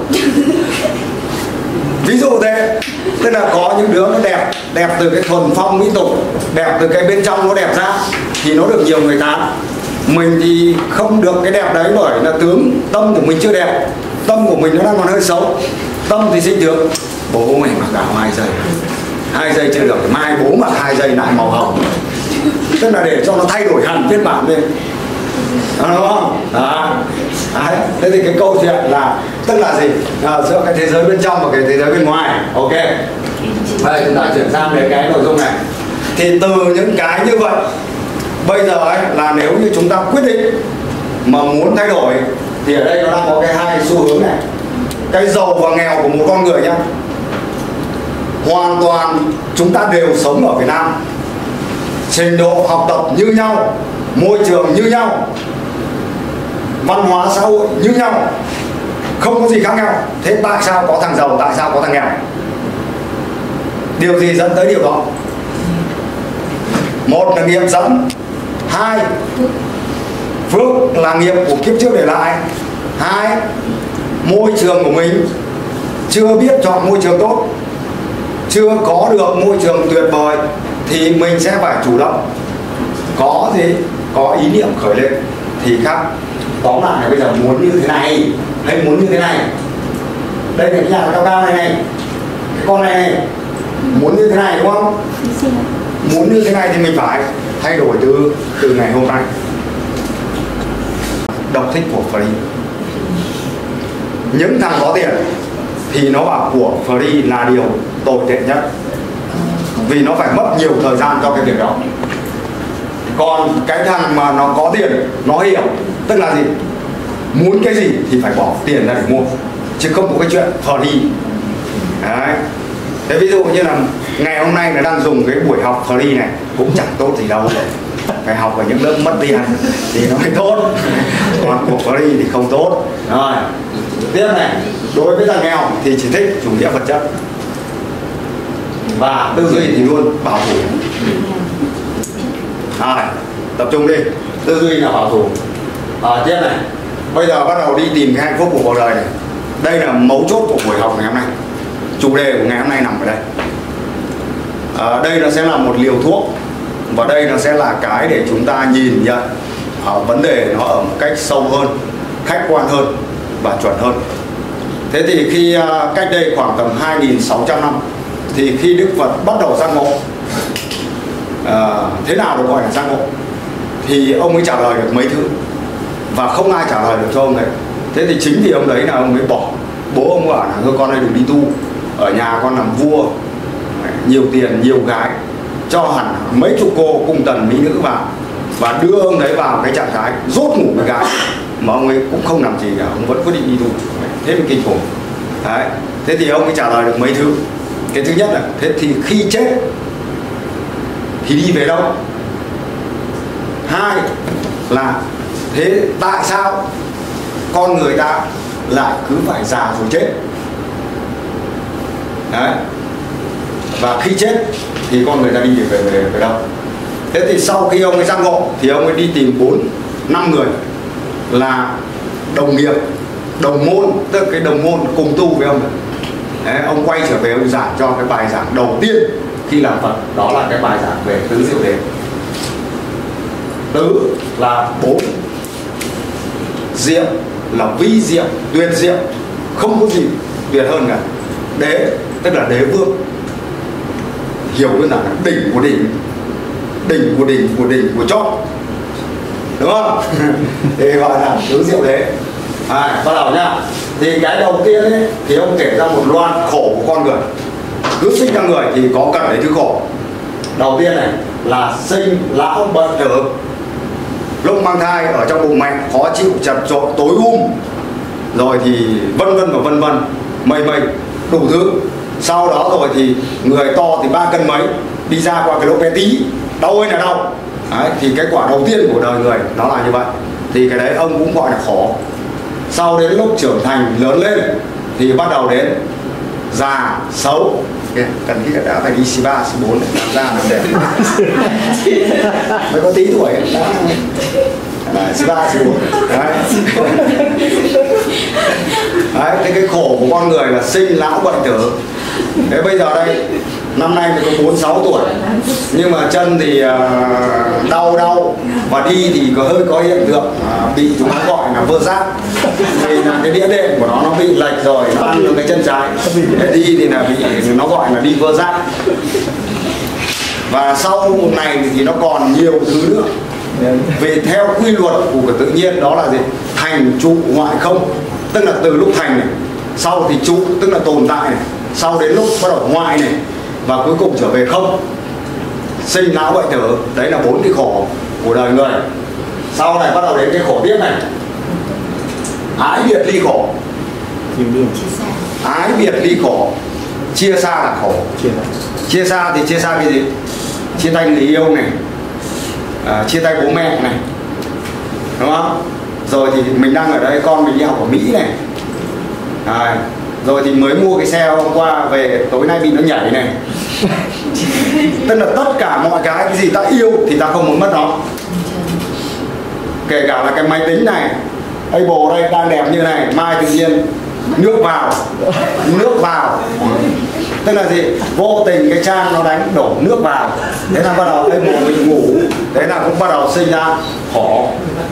A: Ví dụ thế. Tức là có những đứa nó đẹp, đẹp từ cái thuần phong mỹ tục, đẹp từ cái bên trong nó đẹp ra thì nó được nhiều người tán. Mình thì không được cái đẹp đấy, bởi là tướng tâm của mình chưa đẹp, tâm của mình nó đang còn hơi xấu. Tâm thì sinh tướng, bố mày mặc áo 2 giây chưa được, mai bố mặc 2 giây lại màu hồng. Tức là để cho nó thay đổi hẳn phiên bản lên. Đúng không? Đó. Đấy. Thế thì cái câu chuyện là tức là gì? Giữa cái thế giới bên trong và cái thế giới bên ngoài. Ok. Đây chúng ta chuyển sang đến cái nội dung này. Thì từ những cái như vậy, bây giờ ấy, là nếu như chúng ta quyết định mà muốn thay đổi, thì ở đây nó đang có cái hai xu hướng này. Cái giàu và nghèo của một con người nhá, hoàn toàn chúng ta đều sống ở Việt Nam, trình độ học tập như nhau, môi trường như nhau, văn hóa xã hội như nhau, không có gì khác nhau. Thế tại sao có thằng giàu, tại sao có thằng nghèo? Điều gì dẫn tới điều đó? Một là nghiệp dẫn, hai phước là nghiệp của kiếp trước để lại, hai môi trường của mình chưa biết chọn môi trường tốt, chưa có được môi trường tuyệt vời thì mình sẽ phải chủ động có gì, có ý niệm khởi lên thì khác. Tóm lại là bây giờ muốn như thế này hay muốn như thế này. Đây là cái nhà cao cao này này, cái con này muốn như thế này đúng không? Muốn như thế này thì mình phải thay đổi từ ngày hôm nay. Độc thích của free. Những thằng có tiền thì nó bảo của free là điều tồi tệ nhất, vì nó phải mất nhiều thời gian cho cái việc đó. Còn cái thằng mà nó có tiền, nó hiểu, tức là gì? Muốn cái gì thì phải bỏ tiền ra để mua, chứ không có cái chuyện free. Đấy. Thế ví dụ như là ngày hôm nay là đang dùng cái buổi học free này cũng chẳng tốt gì đâu, phải học ở những lớp mất tiền thì nó mới tốt, còn của free thì không tốt. Rồi tiếp này, đối với thằng nghèo thì chỉ thích chủ nghĩa vật chất và tư duy thì luôn bảo thủ. Rồi tập trung đi, tư duy là bảo thủ. Tiếp này, bây giờ bắt đầu đi tìm cái hạnh phúc của cuộc đời này. Đây là mấu chốt của buổi học ngày hôm nay. Chủ đề của ngày hôm nay nằm ở đây. Đây nó sẽ là một liều thuốc, và đây nó sẽ là cái để chúng ta nhìn nhận vấn đề nó ở một cách sâu hơn, khách quan hơn và chuẩn hơn. Thế thì khi cách đây khoảng tầm 2.600 năm thì khi Đức Phật bắt đầu giác ngộ, thế nào được gọi là giác ngộ, thì ông ấy trả lời được mấy thứ và không ai trả lời được cho ông ấy. Thế thì chính vì ông đấy là ông ấy bỏ. Bố ông bảo là thôi con ơi đừng đi tu, ở nhà con làm vua, nhiều tiền nhiều gái, cho hẳn mấy chục cô cung tần mỹ nữ vào và đưa ông đấy vào cái trạng thái rốt ngủ với gái, mà ông ấy cũng không làm gì cả, ông vẫn quyết định đi tu. Thế mới kinh khủng. Đấy. Thế thì ông ấy trả lời được mấy thứ. Cái thứ nhất là thế thì khi chết thì đi về đâu. Hai là thế tại sao con người ta lại cứ phải già rồi chết. Đấy. Và khi chết thì con người ta đi về đâu. Thế thì sau khi ông ấy giác ngộ thì ông ấy đi tìm 4-5 người là đồng nghiệp, đồng môn, tức là cái đồng môn cùng tu với ông. Đấy, ông quay trở về ông giảng cho cái bài giảng đầu tiên khi làm Phật, đó là cái bài giảng về tứ diệu đế. Tứ là 4, diệu là vi diệu, tuyệt diệu, không có gì tuyệt hơn cả. Đế tức là đế vương, hiểu đơn giản là đỉnh của đỉnh, đỉnh của đỉnh của đỉnh của chót, đúng không? Thì gọi là tứ diệu đế. Bắt đầu nhá. Thì cái đầu tiên ấy, thì ông kể ra một loạt khổ của con người. Cứ sinh ra người thì có cần đến thứ khổ. Đầu tiên này là sinh lão bệnh tử. Lúc mang thai ở trong bụng mẹ khó chịu chật chội tối rồi thì vân vân và vân vân, mây đủ thứ. Sau đó rồi thì người to thì 3 cân mấy, đi ra qua cái lỗ bé tí, đau ơi là đau. Đấy, thì cái quả đầu tiên của đời người nó là như vậy. Thì cái đấy ông cũng gọi là khổ. Sau đến lúc trưởng thành lớn lên thì bắt đầu đến già xấu. Cần khi đã phải đi C3, C4 để làm ra làm đẹp. Mới có tí tuổi đã C3, C4. Đấy. Đấy, thế cái khổ của con người là sinh lão bệnh tử. Thế bây giờ đây năm nay mới có 46 tuổi, nhưng mà chân thì đau và đi thì có hiện tượng bị chúng nó gọi là vơ giáp, vì là cái đĩa đệm của nó bị lệch rồi, nó ăn được cái chân trái. Để đi thì là bị nó gọi là đi vơ giáp. Và sau này thì nó còn nhiều thứ nữa. Vì theo quy luật của tự nhiên đó là gì? Thành trụ hoại không, tức là từ lúc thành này, sau thì trụ tức là tồn tại này, sau đến lúc bắt đầu hoại này, và cuối cùng trở về không. Sinh lão bệnh tử, đấy là 4 cái khổ của đời người. Sau này bắt đầu đến cái khổ tiếp này, ái biệt ly khổ. Ái biệt ly khổ, chia xa là khổ. Chia xa thì chia xa cái gì? Chia tay người yêu này, chia tay bố mẹ này, đúng không? Rồi thì mình đang ở đây, con mình đi học ở Mỹ này, rồi thì mới mua cái xe hôm qua về tối nay bị nó nhảy này. Tức là tất cả mọi cái gì ta yêu thì ta không muốn mất nó. Kể cả là cái máy tính này, Apple đây đang đẹp như này, mai tự nhiên nước vào. Tức là gì? Vô tình cái trang nó đánh đổ nước vào, thế là bắt đầu Apple mình ngủ, thế là cũng bắt đầu sinh ra khổ.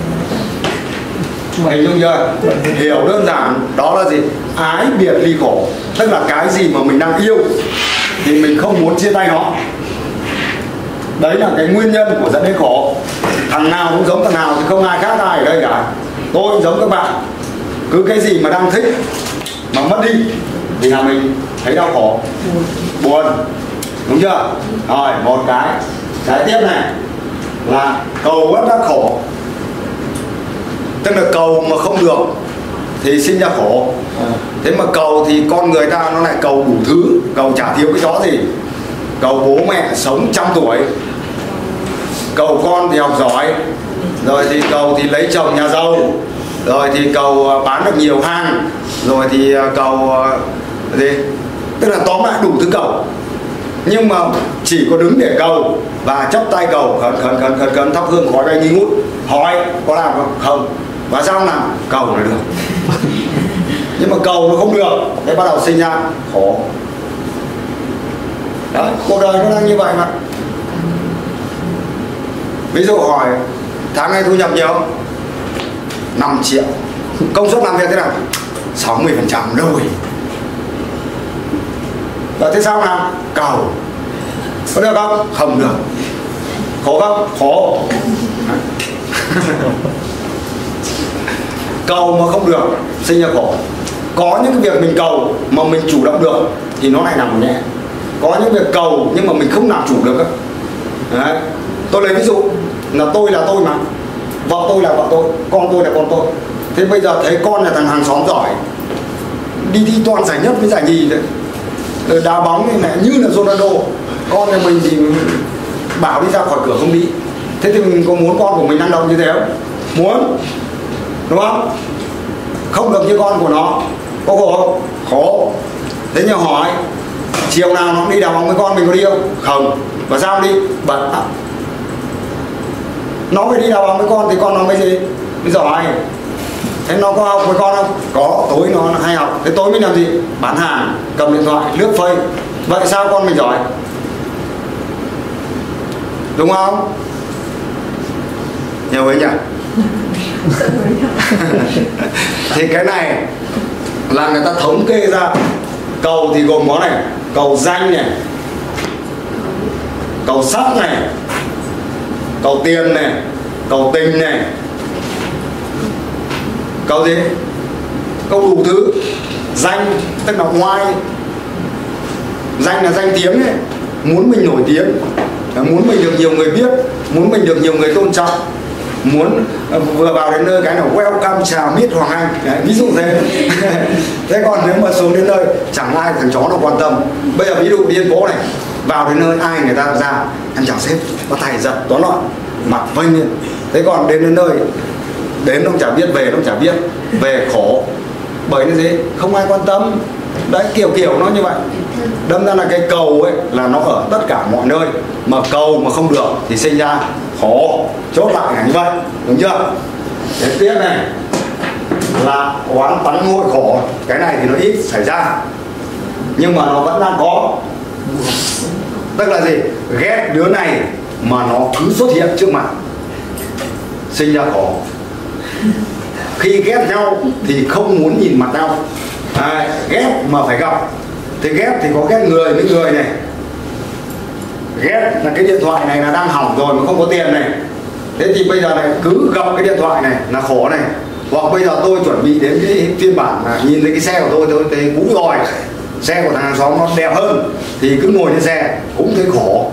A: Hình dung chưa? Hiểu đơn giản đó là gì? Ái biệt ly khổ. Tức là cái gì mà mình đang yêu thì mình không muốn chia tay nó. Đấy là cái nguyên nhân của dẫn đến khổ. Thằng nào cũng giống thằng nào thì không ai khác ai ở đây cả. Tôi giống các bạn. Cứ cái gì mà đang thích mà mất đi thì là mình thấy đau khổ, buồn. Đúng chưa? Rồi một cái tiếp này là cầu bất đắc khổ. Tức là cầu mà không được thì sinh ra khổ. Thế mà cầu thì con người ta nó lại cầu đủ thứ. Cầu chả thiếu cái chó gì. Cầu bố mẹ sống 100 tuổi, cầu con thì học giỏi, rồi thì cầu thì lấy chồng nhà giàu, rồi thì cầu bán được nhiều hàng, rồi thì cầu gì, tức là tóm lại đủ thứ cầu. Nhưng mà chỉ có đứng để cầu và chắp tay cầu, khấn thắp hương khói bay nghi ngút, hỏi có làm không? Không. Và sao làm? Cầu là được. Nhưng mà cầu nó không được, thế bắt đầu sinh ra khổ. Đấy, cuộc đời nó đang như vậy mà. Ví dụ hỏi tháng nay thu nhập nhiều không? 5 triệu. Công suất làm việc thế nào? 60% rồi. Và thế sao làm? Cầu. Có được không? Không được. Khổ không? Khổ. Cầu mà không được sinh ra khổ. Có những cái việc mình cầu mà mình chủ động được thì nó lại nằm nhẹ. Có những việc cầu nhưng mà mình không làm chủ được. Đấy. Tôi lấy ví dụ là tôi mà, vợ tôi là vợ tôi, con tôi là con tôi. Thế bây giờ thấy con là thằng hàng xóm giỏi, đi thi toàn giải nhất với giải nhì đấy, đá bóng này như là Ronaldo. Con nhà mình thì bảo đi ra khỏi cửa không đi. Thế thì mình có muốn con của mình năng động như thế không? Muốn, đúng không? Không được như con của nó, có khổ không? Khổ. Thế nhưng hỏi chiều nào nó đi đá bóng với con mình có đi không? Không. Và sao đi? Bận. Nó phải đi đá bóng với con thì con nó mới gì? Mới giỏi. Thế nó có học với con không? Có, tối nó hay học. Thế tối mình làm gì? Bán hàng, cầm điện thoại, lướt Facebook. Vậy sao con mình giỏi? Đúng không? Nhiều ấy nhỉ? Thì cái này là người ta thống kê ra. Cầu thì gồm có này, cầu danh này, cầu sắc này, cầu tiền này, cầu tình này, cầu gì? Cầu đủ thứ. Danh tức là ngoại. Danh là danh tiếng ấy. Muốn mình nổi tiếng, muốn mình được nhiều người biết, muốn mình được nhiều người tôn trọng, muốn vừa vào đến nơi cái nào welcome chào meet Hoàng Anh. Đấy, ví dụ thế. Thế còn nếu mà xuống đến nơi chẳng ai thằng chó nào quan tâm. Bây giờ ví dụ điên cố này, vào đến nơi ai người ta ra em chào sếp, bắt tay giật toán loạn, mặt vênh lên. Thế còn đến nơi đến nó chả biết, về nó chả biết, về khổ. Bởi như thế không ai quan tâm. Đấy, kiểu nó như vậy. Đâm ra là cái cầu ấy là nó ở tất cả mọi nơi, mà cầu mà không được thì sinh ra khổ. Chốt lại là như vậy, đúng chưa? Đến tiếp này là oán tắng ngôi khổ. Cái này thì nó ít xảy ra nhưng mà nó vẫn đang có. Tức là gì? Ghét đứa này mà nó cứ xuất hiện trước mặt, sinh ra khổ. Khi ghét nhau thì không muốn nhìn mặt nhau. Ghét mà phải gặp. Thì ghét thì có ghét người với người này. Ghét là cái điện thoại này là đang hỏng rồi mà không có tiền này. Thế thì bây giờ này cứ gặp cái điện thoại này là khổ này. Hoặc bây giờ tôi chuẩn bị đến cái phiên bản là nhìn thấy cái xe của tôi thấy cũ rồi, xe của thằng hàng xóm nó đẹp hơn, thì cứ ngồi trên xe cũng thấy khổ.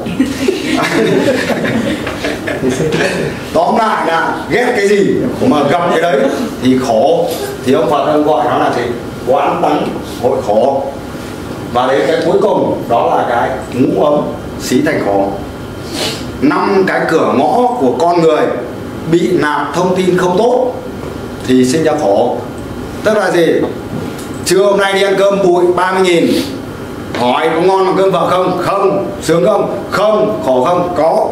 A: Tóm lại là ghét cái gì mà gặp cái đấy thì khổ. Thì ông Phật ông gọi nó là gì? Oán tắng hội khổ. Và đến cái cuối cùng đó là cái ngũ ấm xí thành khổ. 5 cái cửa ngõ của con người bị nạp thông tin không tốt thì sinh ra khổ. Tức là gì? Trưa hôm nay đi ăn cơm bụi 30.000, Hỏi có ngon bằng cơm vợ không? Không. Sướng không? Không. Khổ không? Có.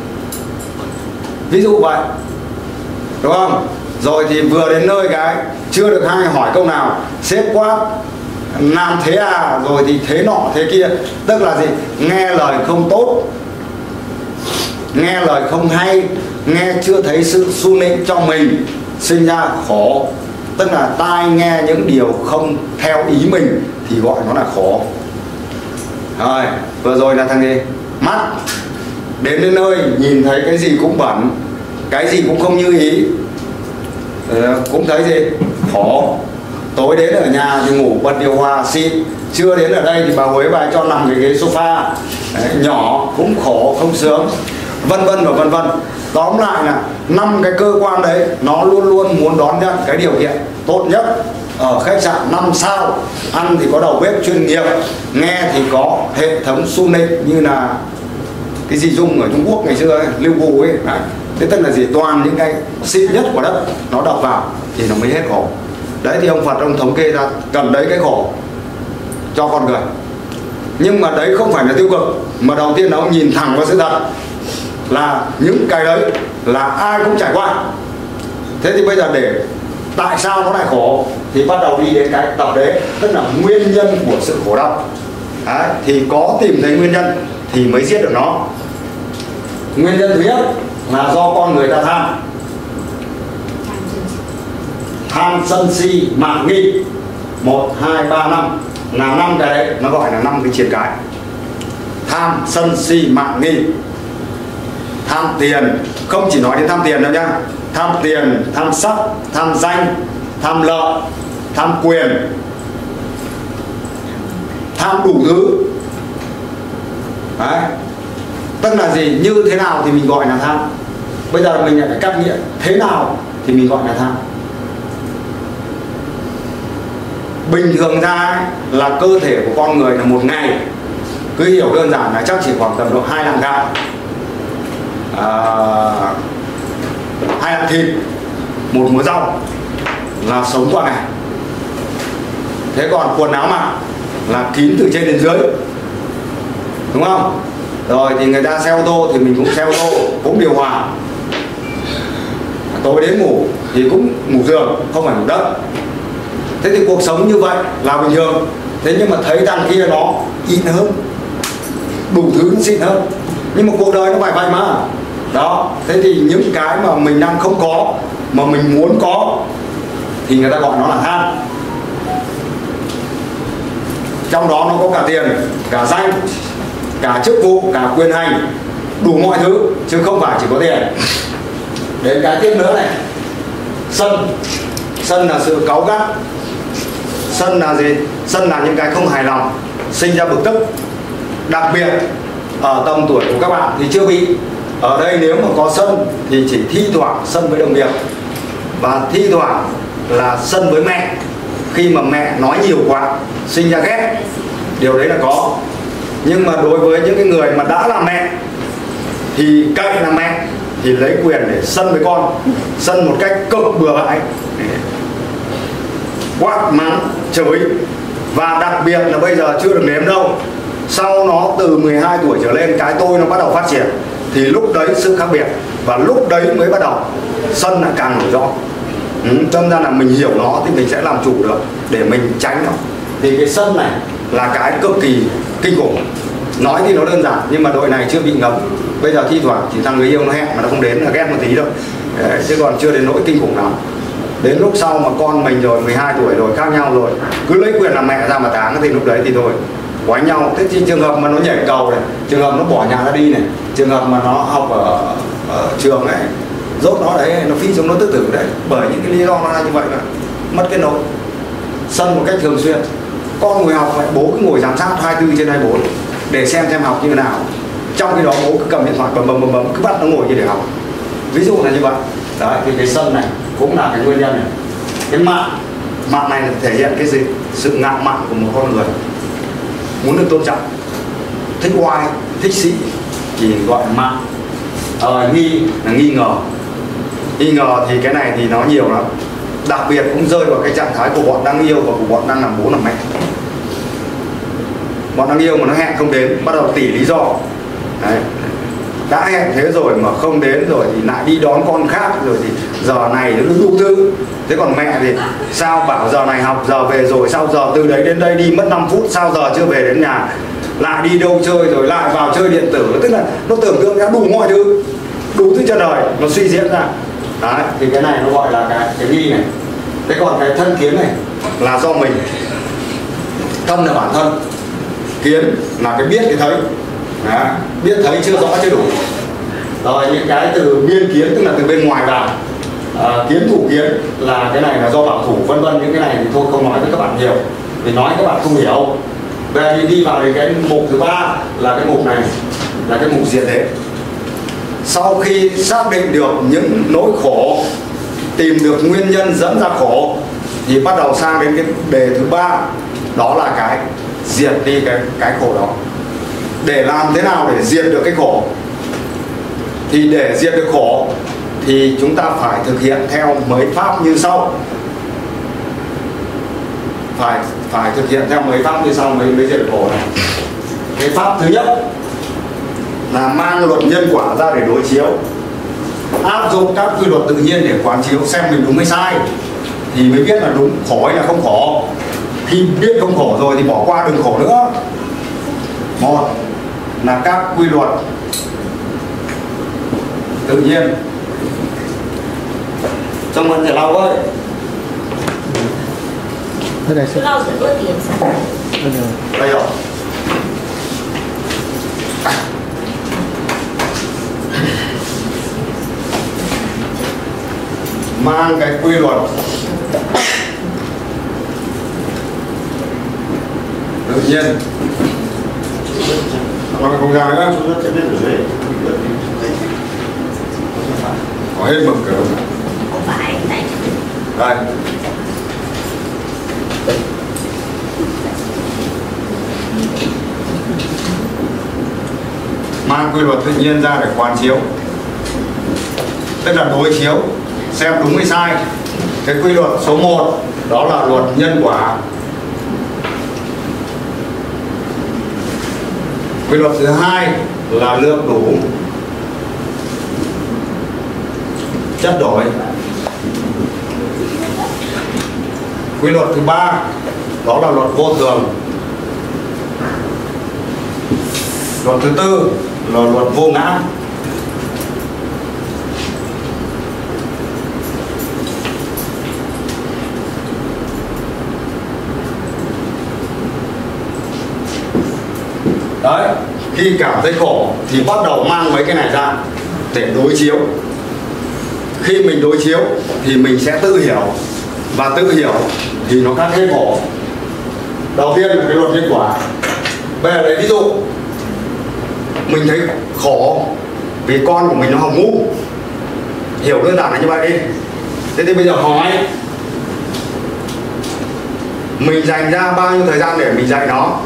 A: Ví dụ vậy, đúng không? Rồi thì vừa đến nơi cái chưa được hai hỏi câu nào, sếp quát làm thế à, rồi thì thế nọ thế kia. Tức là gì? Nghe lời không tốt, nghe lời không hay, nghe chưa thấy sự su nịnh cho mình, sinh ra khổ. Tức là tai nghe những điều không theo ý mình thì gọi nó là khổ. Rồi, vừa rồi là thằng gì? Mắt. Đến nơi nhìn thấy cái gì cũng bẩn, cái gì cũng không như ý, cũng thấy gì? Khổ. Tối đến ở nhà thì ngủ bật điều hòa xịn, chưa đến ở đây thì bà Huế bà cho nằm cái ghế sofa nhỏ, cũng khổ không sướng, vân vân và vân vân. Tóm lại là 5 cái cơ quan đấy nó luôn luôn muốn đón nhận cái điều kiện tốt nhất. Ở khách sạn 5 sao, ăn thì có đầu bếp chuyên nghiệp, nghe thì có hệ thống su nịnh như là cái gì Dung ở Trung Quốc ngày xưa ấy, Lưu Bù ấy. Đấy. Thế tức là gì? Toàn những cái xịn nhất của đất nó đập vào thì nó mới hết khổ. Đấy thì ông Phật ông thống kê ra cần đấy cái khổ cho con người. Nhưng mà đấy không phải là tiêu cực, mà đầu tiên là ông nhìn thẳng vào sự thật là những cái đấy là ai cũng trải qua. Thế thì bây giờ để tại sao nó lại khổ thì bắt đầu đi đến cái tập đế, tức là nguyên nhân của sự khổ đau. Đấy, thì có tìm thấy nguyên nhân thì mới giết được nó. Nguyên nhân thứ nhất là do con người ta tham. Tham sân si mạn nghi. 1, 2, 3, 5 là 5 cái đấy, nó gọi là 5 cái triền cái. Tham sân si mạn nghi. Tham tiền, không chỉ nói đến tham tiền đâu nhá. Tham tiền, tham sắc, tham danh, tham lợi, tham quyền, tham đủ thứ. Đấy. Tức là gì? Như thế nào thì mình gọi là tham. Bây giờ mình lại phải cắt nghĩa thế nào thì mình gọi là tham. Bình thường ra ấy, là cơ thể của con người là một ngày, cứ hiểu đơn giản là chắc chỉ khoảng tầm độ 2 lạng gạo, 2 lạng thịt, 1 muỗng rau là sống qua ngày. Thế còn quần áo mặc là kín từ trên đến dưới, đúng không? Rồi thì người ta xe ô tô thì mình cũng xe ô tô, cũng điều hòa. Tối đến ngủ thì cũng ngủ giường, không phải ngủ đất. Thế thì cuộc sống như vậy là bình thường. Thế nhưng mà thấy thằng kia nó ít hơn, đủ thứ nó xịn hơn, nhưng mà cuộc đời nó phải vậy mà. Đó. Thế thì những cái mà mình đang không có mà mình muốn có thì người ta gọi nó là tham. Trong đó nó có cả tiền, cả danh, cả chức vụ, cả quyền hành, đủ mọi thứ, chứ không phải chỉ có tiền. Đến cái tiếp nữa này, sân. Sân là sự cáu gắt. Sân là gì? Sân là những cái không hài lòng, sinh ra bực tức. Đặc biệt ở tầm tuổi của các bạn thì chưa bị. Ở đây nếu mà có sân thì chỉ thi thoảng sân với đồng nghiệp, và thi thoảng là sân với mẹ. Khi mà mẹ nói nhiều quá sinh ra ghét, điều đấy là có. Nhưng mà đối với những cái người mà đã là mẹ thì cậy là mẹ thì lấy quyền để sân với con, sân một cách cực bừa bãi, quát mắng chửi. Và đặc biệt là bây giờ chưa được nếm đâu, sau nó từ 12 tuổi trở lên cái tôi nó bắt đầu phát triển thì lúc đấy sự khác biệt, và lúc đấy mới bắt đầu sân lại càng nổi rõ. Cho nên là mình hiểu nó thì mình sẽ làm chủ được để mình tránh nó. Thì cái sân này là cái cực kỳ kinh khủng. Nói thì nó đơn giản nhưng mà đội này chưa bị ngấm. Bây giờ thi thoảng chỉ thằng người yêu nó hẹn mà nó không đến là ghét một tí thôi. Đấy, chứ còn chưa đến nỗi kinh khủng lắm. Đến lúc sau mà con mình rồi 12 tuổi rồi khác nhau rồi, cứ lấy quyền làm mẹ ra mà táng thì lúc đấy thì thôi quánh nhau. Thế thì trường hợp mà nó nhảy cầu này, trường hợp nó bỏ nhà ra đi này, trường hợp mà nó học ở trường này, rốt nó đấy, nó phi xuống nó tự tử đấy, bởi những cái lý do nó là như vậy là mất kết nối. Sân một cách thường xuyên. Con ngồi học vậy bố cứ ngồi giám sát 24/24 để xem học như thế nào. Trong khi đó bố cứ cầm điện thoại bấm cứ bắt nó ngồi như để học. Ví dụ là như vậy. Đấy thì cái sân này cũng là cái nguyên nhân này. Cái mạn này thể hiện cái gì? Sự ngạo mạn của một con người, muốn được tôn trọng, thích oai, thích sĩ thì gọi là mạn. Nghi là nghi ngờ. Nghi ngờ thì cái này thì nó nhiều lắm. Đặc biệt cũng rơi vào cái trạng thái của bọn đang yêu và của bọn đang làm bố làm mẹ. bọn đang yêu mà nó hẹn không đến, bắt đầu tỉ lý do. Đấy. Đã hẹn thế rồi mà không đến rồi thì lại đi đón con khác, rồi thì giờ này nó đủ thứ. Thế còn mẹ thì sao bảo giờ này học, giờ về rồi, sao giờ từ đấy đến đây đi mất 5 phút, sao giờ chưa về đến nhà, lại đi đâu chơi rồi lại vào chơi điện tử. Tức là nó tưởng tượng ra đủ mọi thứ, đủ thứ trên đời nó suy diễn ra. Đấy, thì cái này nó gọi là cái nghi này. Thế còn cái thân kiến này là do mình. Thân là bản thân, kiến là cái biết cái thấy. Đấy, biết thấy chưa rõ chưa đủ. Rồi những cái từ biên kiến tức là từ bên ngoài vào. Kiến thủ kiến là cái này là do bảo thủ vân vân. Những cái này thì thôi không nói với các bạn nhiều, vì nói các bạn không hiểu. Về thì đi vào thì cái mục thứ ba là cái mục này, là cái mục diệt đế. Sau khi xác định được những nỗi khổ, tìm được nguyên nhân dẫn ra khổ, thì bắt đầu sang đến cái đề thứ ba, đó là cái diệt đi cái khổ đó. Để làm thế nào để diệt được cái khổ? Thì để diệt được khổ thì chúng ta phải thực hiện theo mấy pháp như sau. Phải thực hiện theo mấy pháp như sau mới diệt được khổ này. Cái pháp thứ nhất là mang luật nhân quả ra để đối chiếu, áp dụng các quy luật tự nhiên để quán chiếu xem mình đúng hay sai, thì mới biết là đúng, khổ hay là không khổ. Khi biết không khổ rồi thì bỏ qua, đừng khổ nữa. Một là các quy luật tự nhiên. Trong vấn thể lau ơi,
C: Đây này sẽ
B: lau rửa bữa tiền sao?
A: đây rồi. Mang cái quy luật tự nhiên. Nó không ra nữa. Có hết mực rồi.
B: Không phải, tại
A: Đây. Mang quy luật tự nhiên ra để quán chiếu, tức là đối chiếu xem đúng hay sai. Cái quy luật số 1 đó là luật nhân quả. Quy luật thứ hai là lượng đủ, chất đổi. Quy luật thứ ba đó là luật vô thường. Luật thứ tư là luật vô ngã. Đấy, khi cảm thấy khổ thì bắt đầu mang mấy cái này ra để đối chiếu. Khi mình đối chiếu thì mình sẽ tự hiểu, và tự hiểu thì nó khác hết khổ. Đầu tiên là cái luật nhân quả. Bây giờ lấy ví dụ, mình thấy khổ vì con của mình nó học ngu, hiểu đơn giản là như vậy đi. Thế thì bây giờ hỏi, mình dành ra bao nhiêu thời gian để mình dạy nó?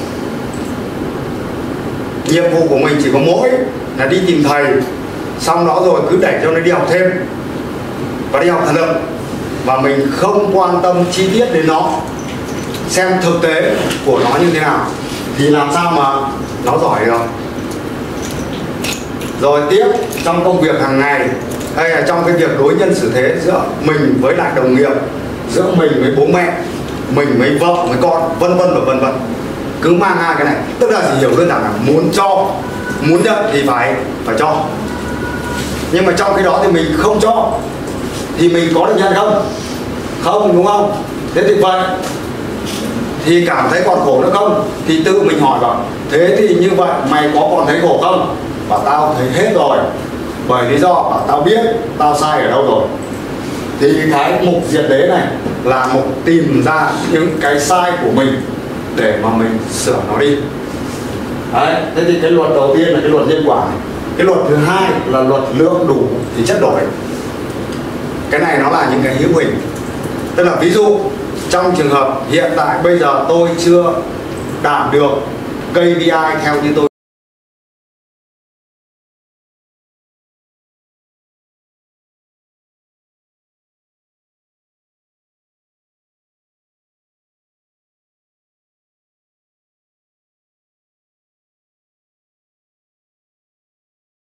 A: Nhiệm vụ của mình chỉ có mỗi là đi tìm thầy, xong đó rồi cứ đẩy cho nó đi học thêm và đi học thật lực, và mình không quan tâm chi tiết đến nó, xem thực tế của nó như thế nào, thì làm sao mà nó giỏi được. Rồi tiếp trong công việc hàng ngày, hay là trong cái việc đối nhân xử thế giữa mình với lại đồng nghiệp, giữa mình với bố mẹ, mình với vợ với con, vân vân và vân vân, cứ mang hai cái này. Tức là chỉ hiểu đơn giản là muốn cho, muốn nhận thì phải cho. Nhưng mà trong cái đó thì mình không cho thì mình có được nhận không? Không, đúng không? Thế thì vậy thì cảm thấy còn khổ nữa không? Thì tự mình hỏi vào, thế thì như vậy mày có còn thấy khổ không? Bảo tao thấy hết rồi. Bởi lý do bảo tao biết tao sai ở đâu rồi. Thì cái mục diệt đế này là mục tìm ra những cái sai của mình để mà mình sửa nó đi. Đấy, thế thì cái luật đầu tiên là cái luật nhân quả này. Cái luật thứ hai là luật lượng đủ thì chất đổi. Cái này nó là những cái hữu hình. Tức là ví dụ trong trường hợp hiện tại bây giờ tôi chưa đạt được KPI theo như tôi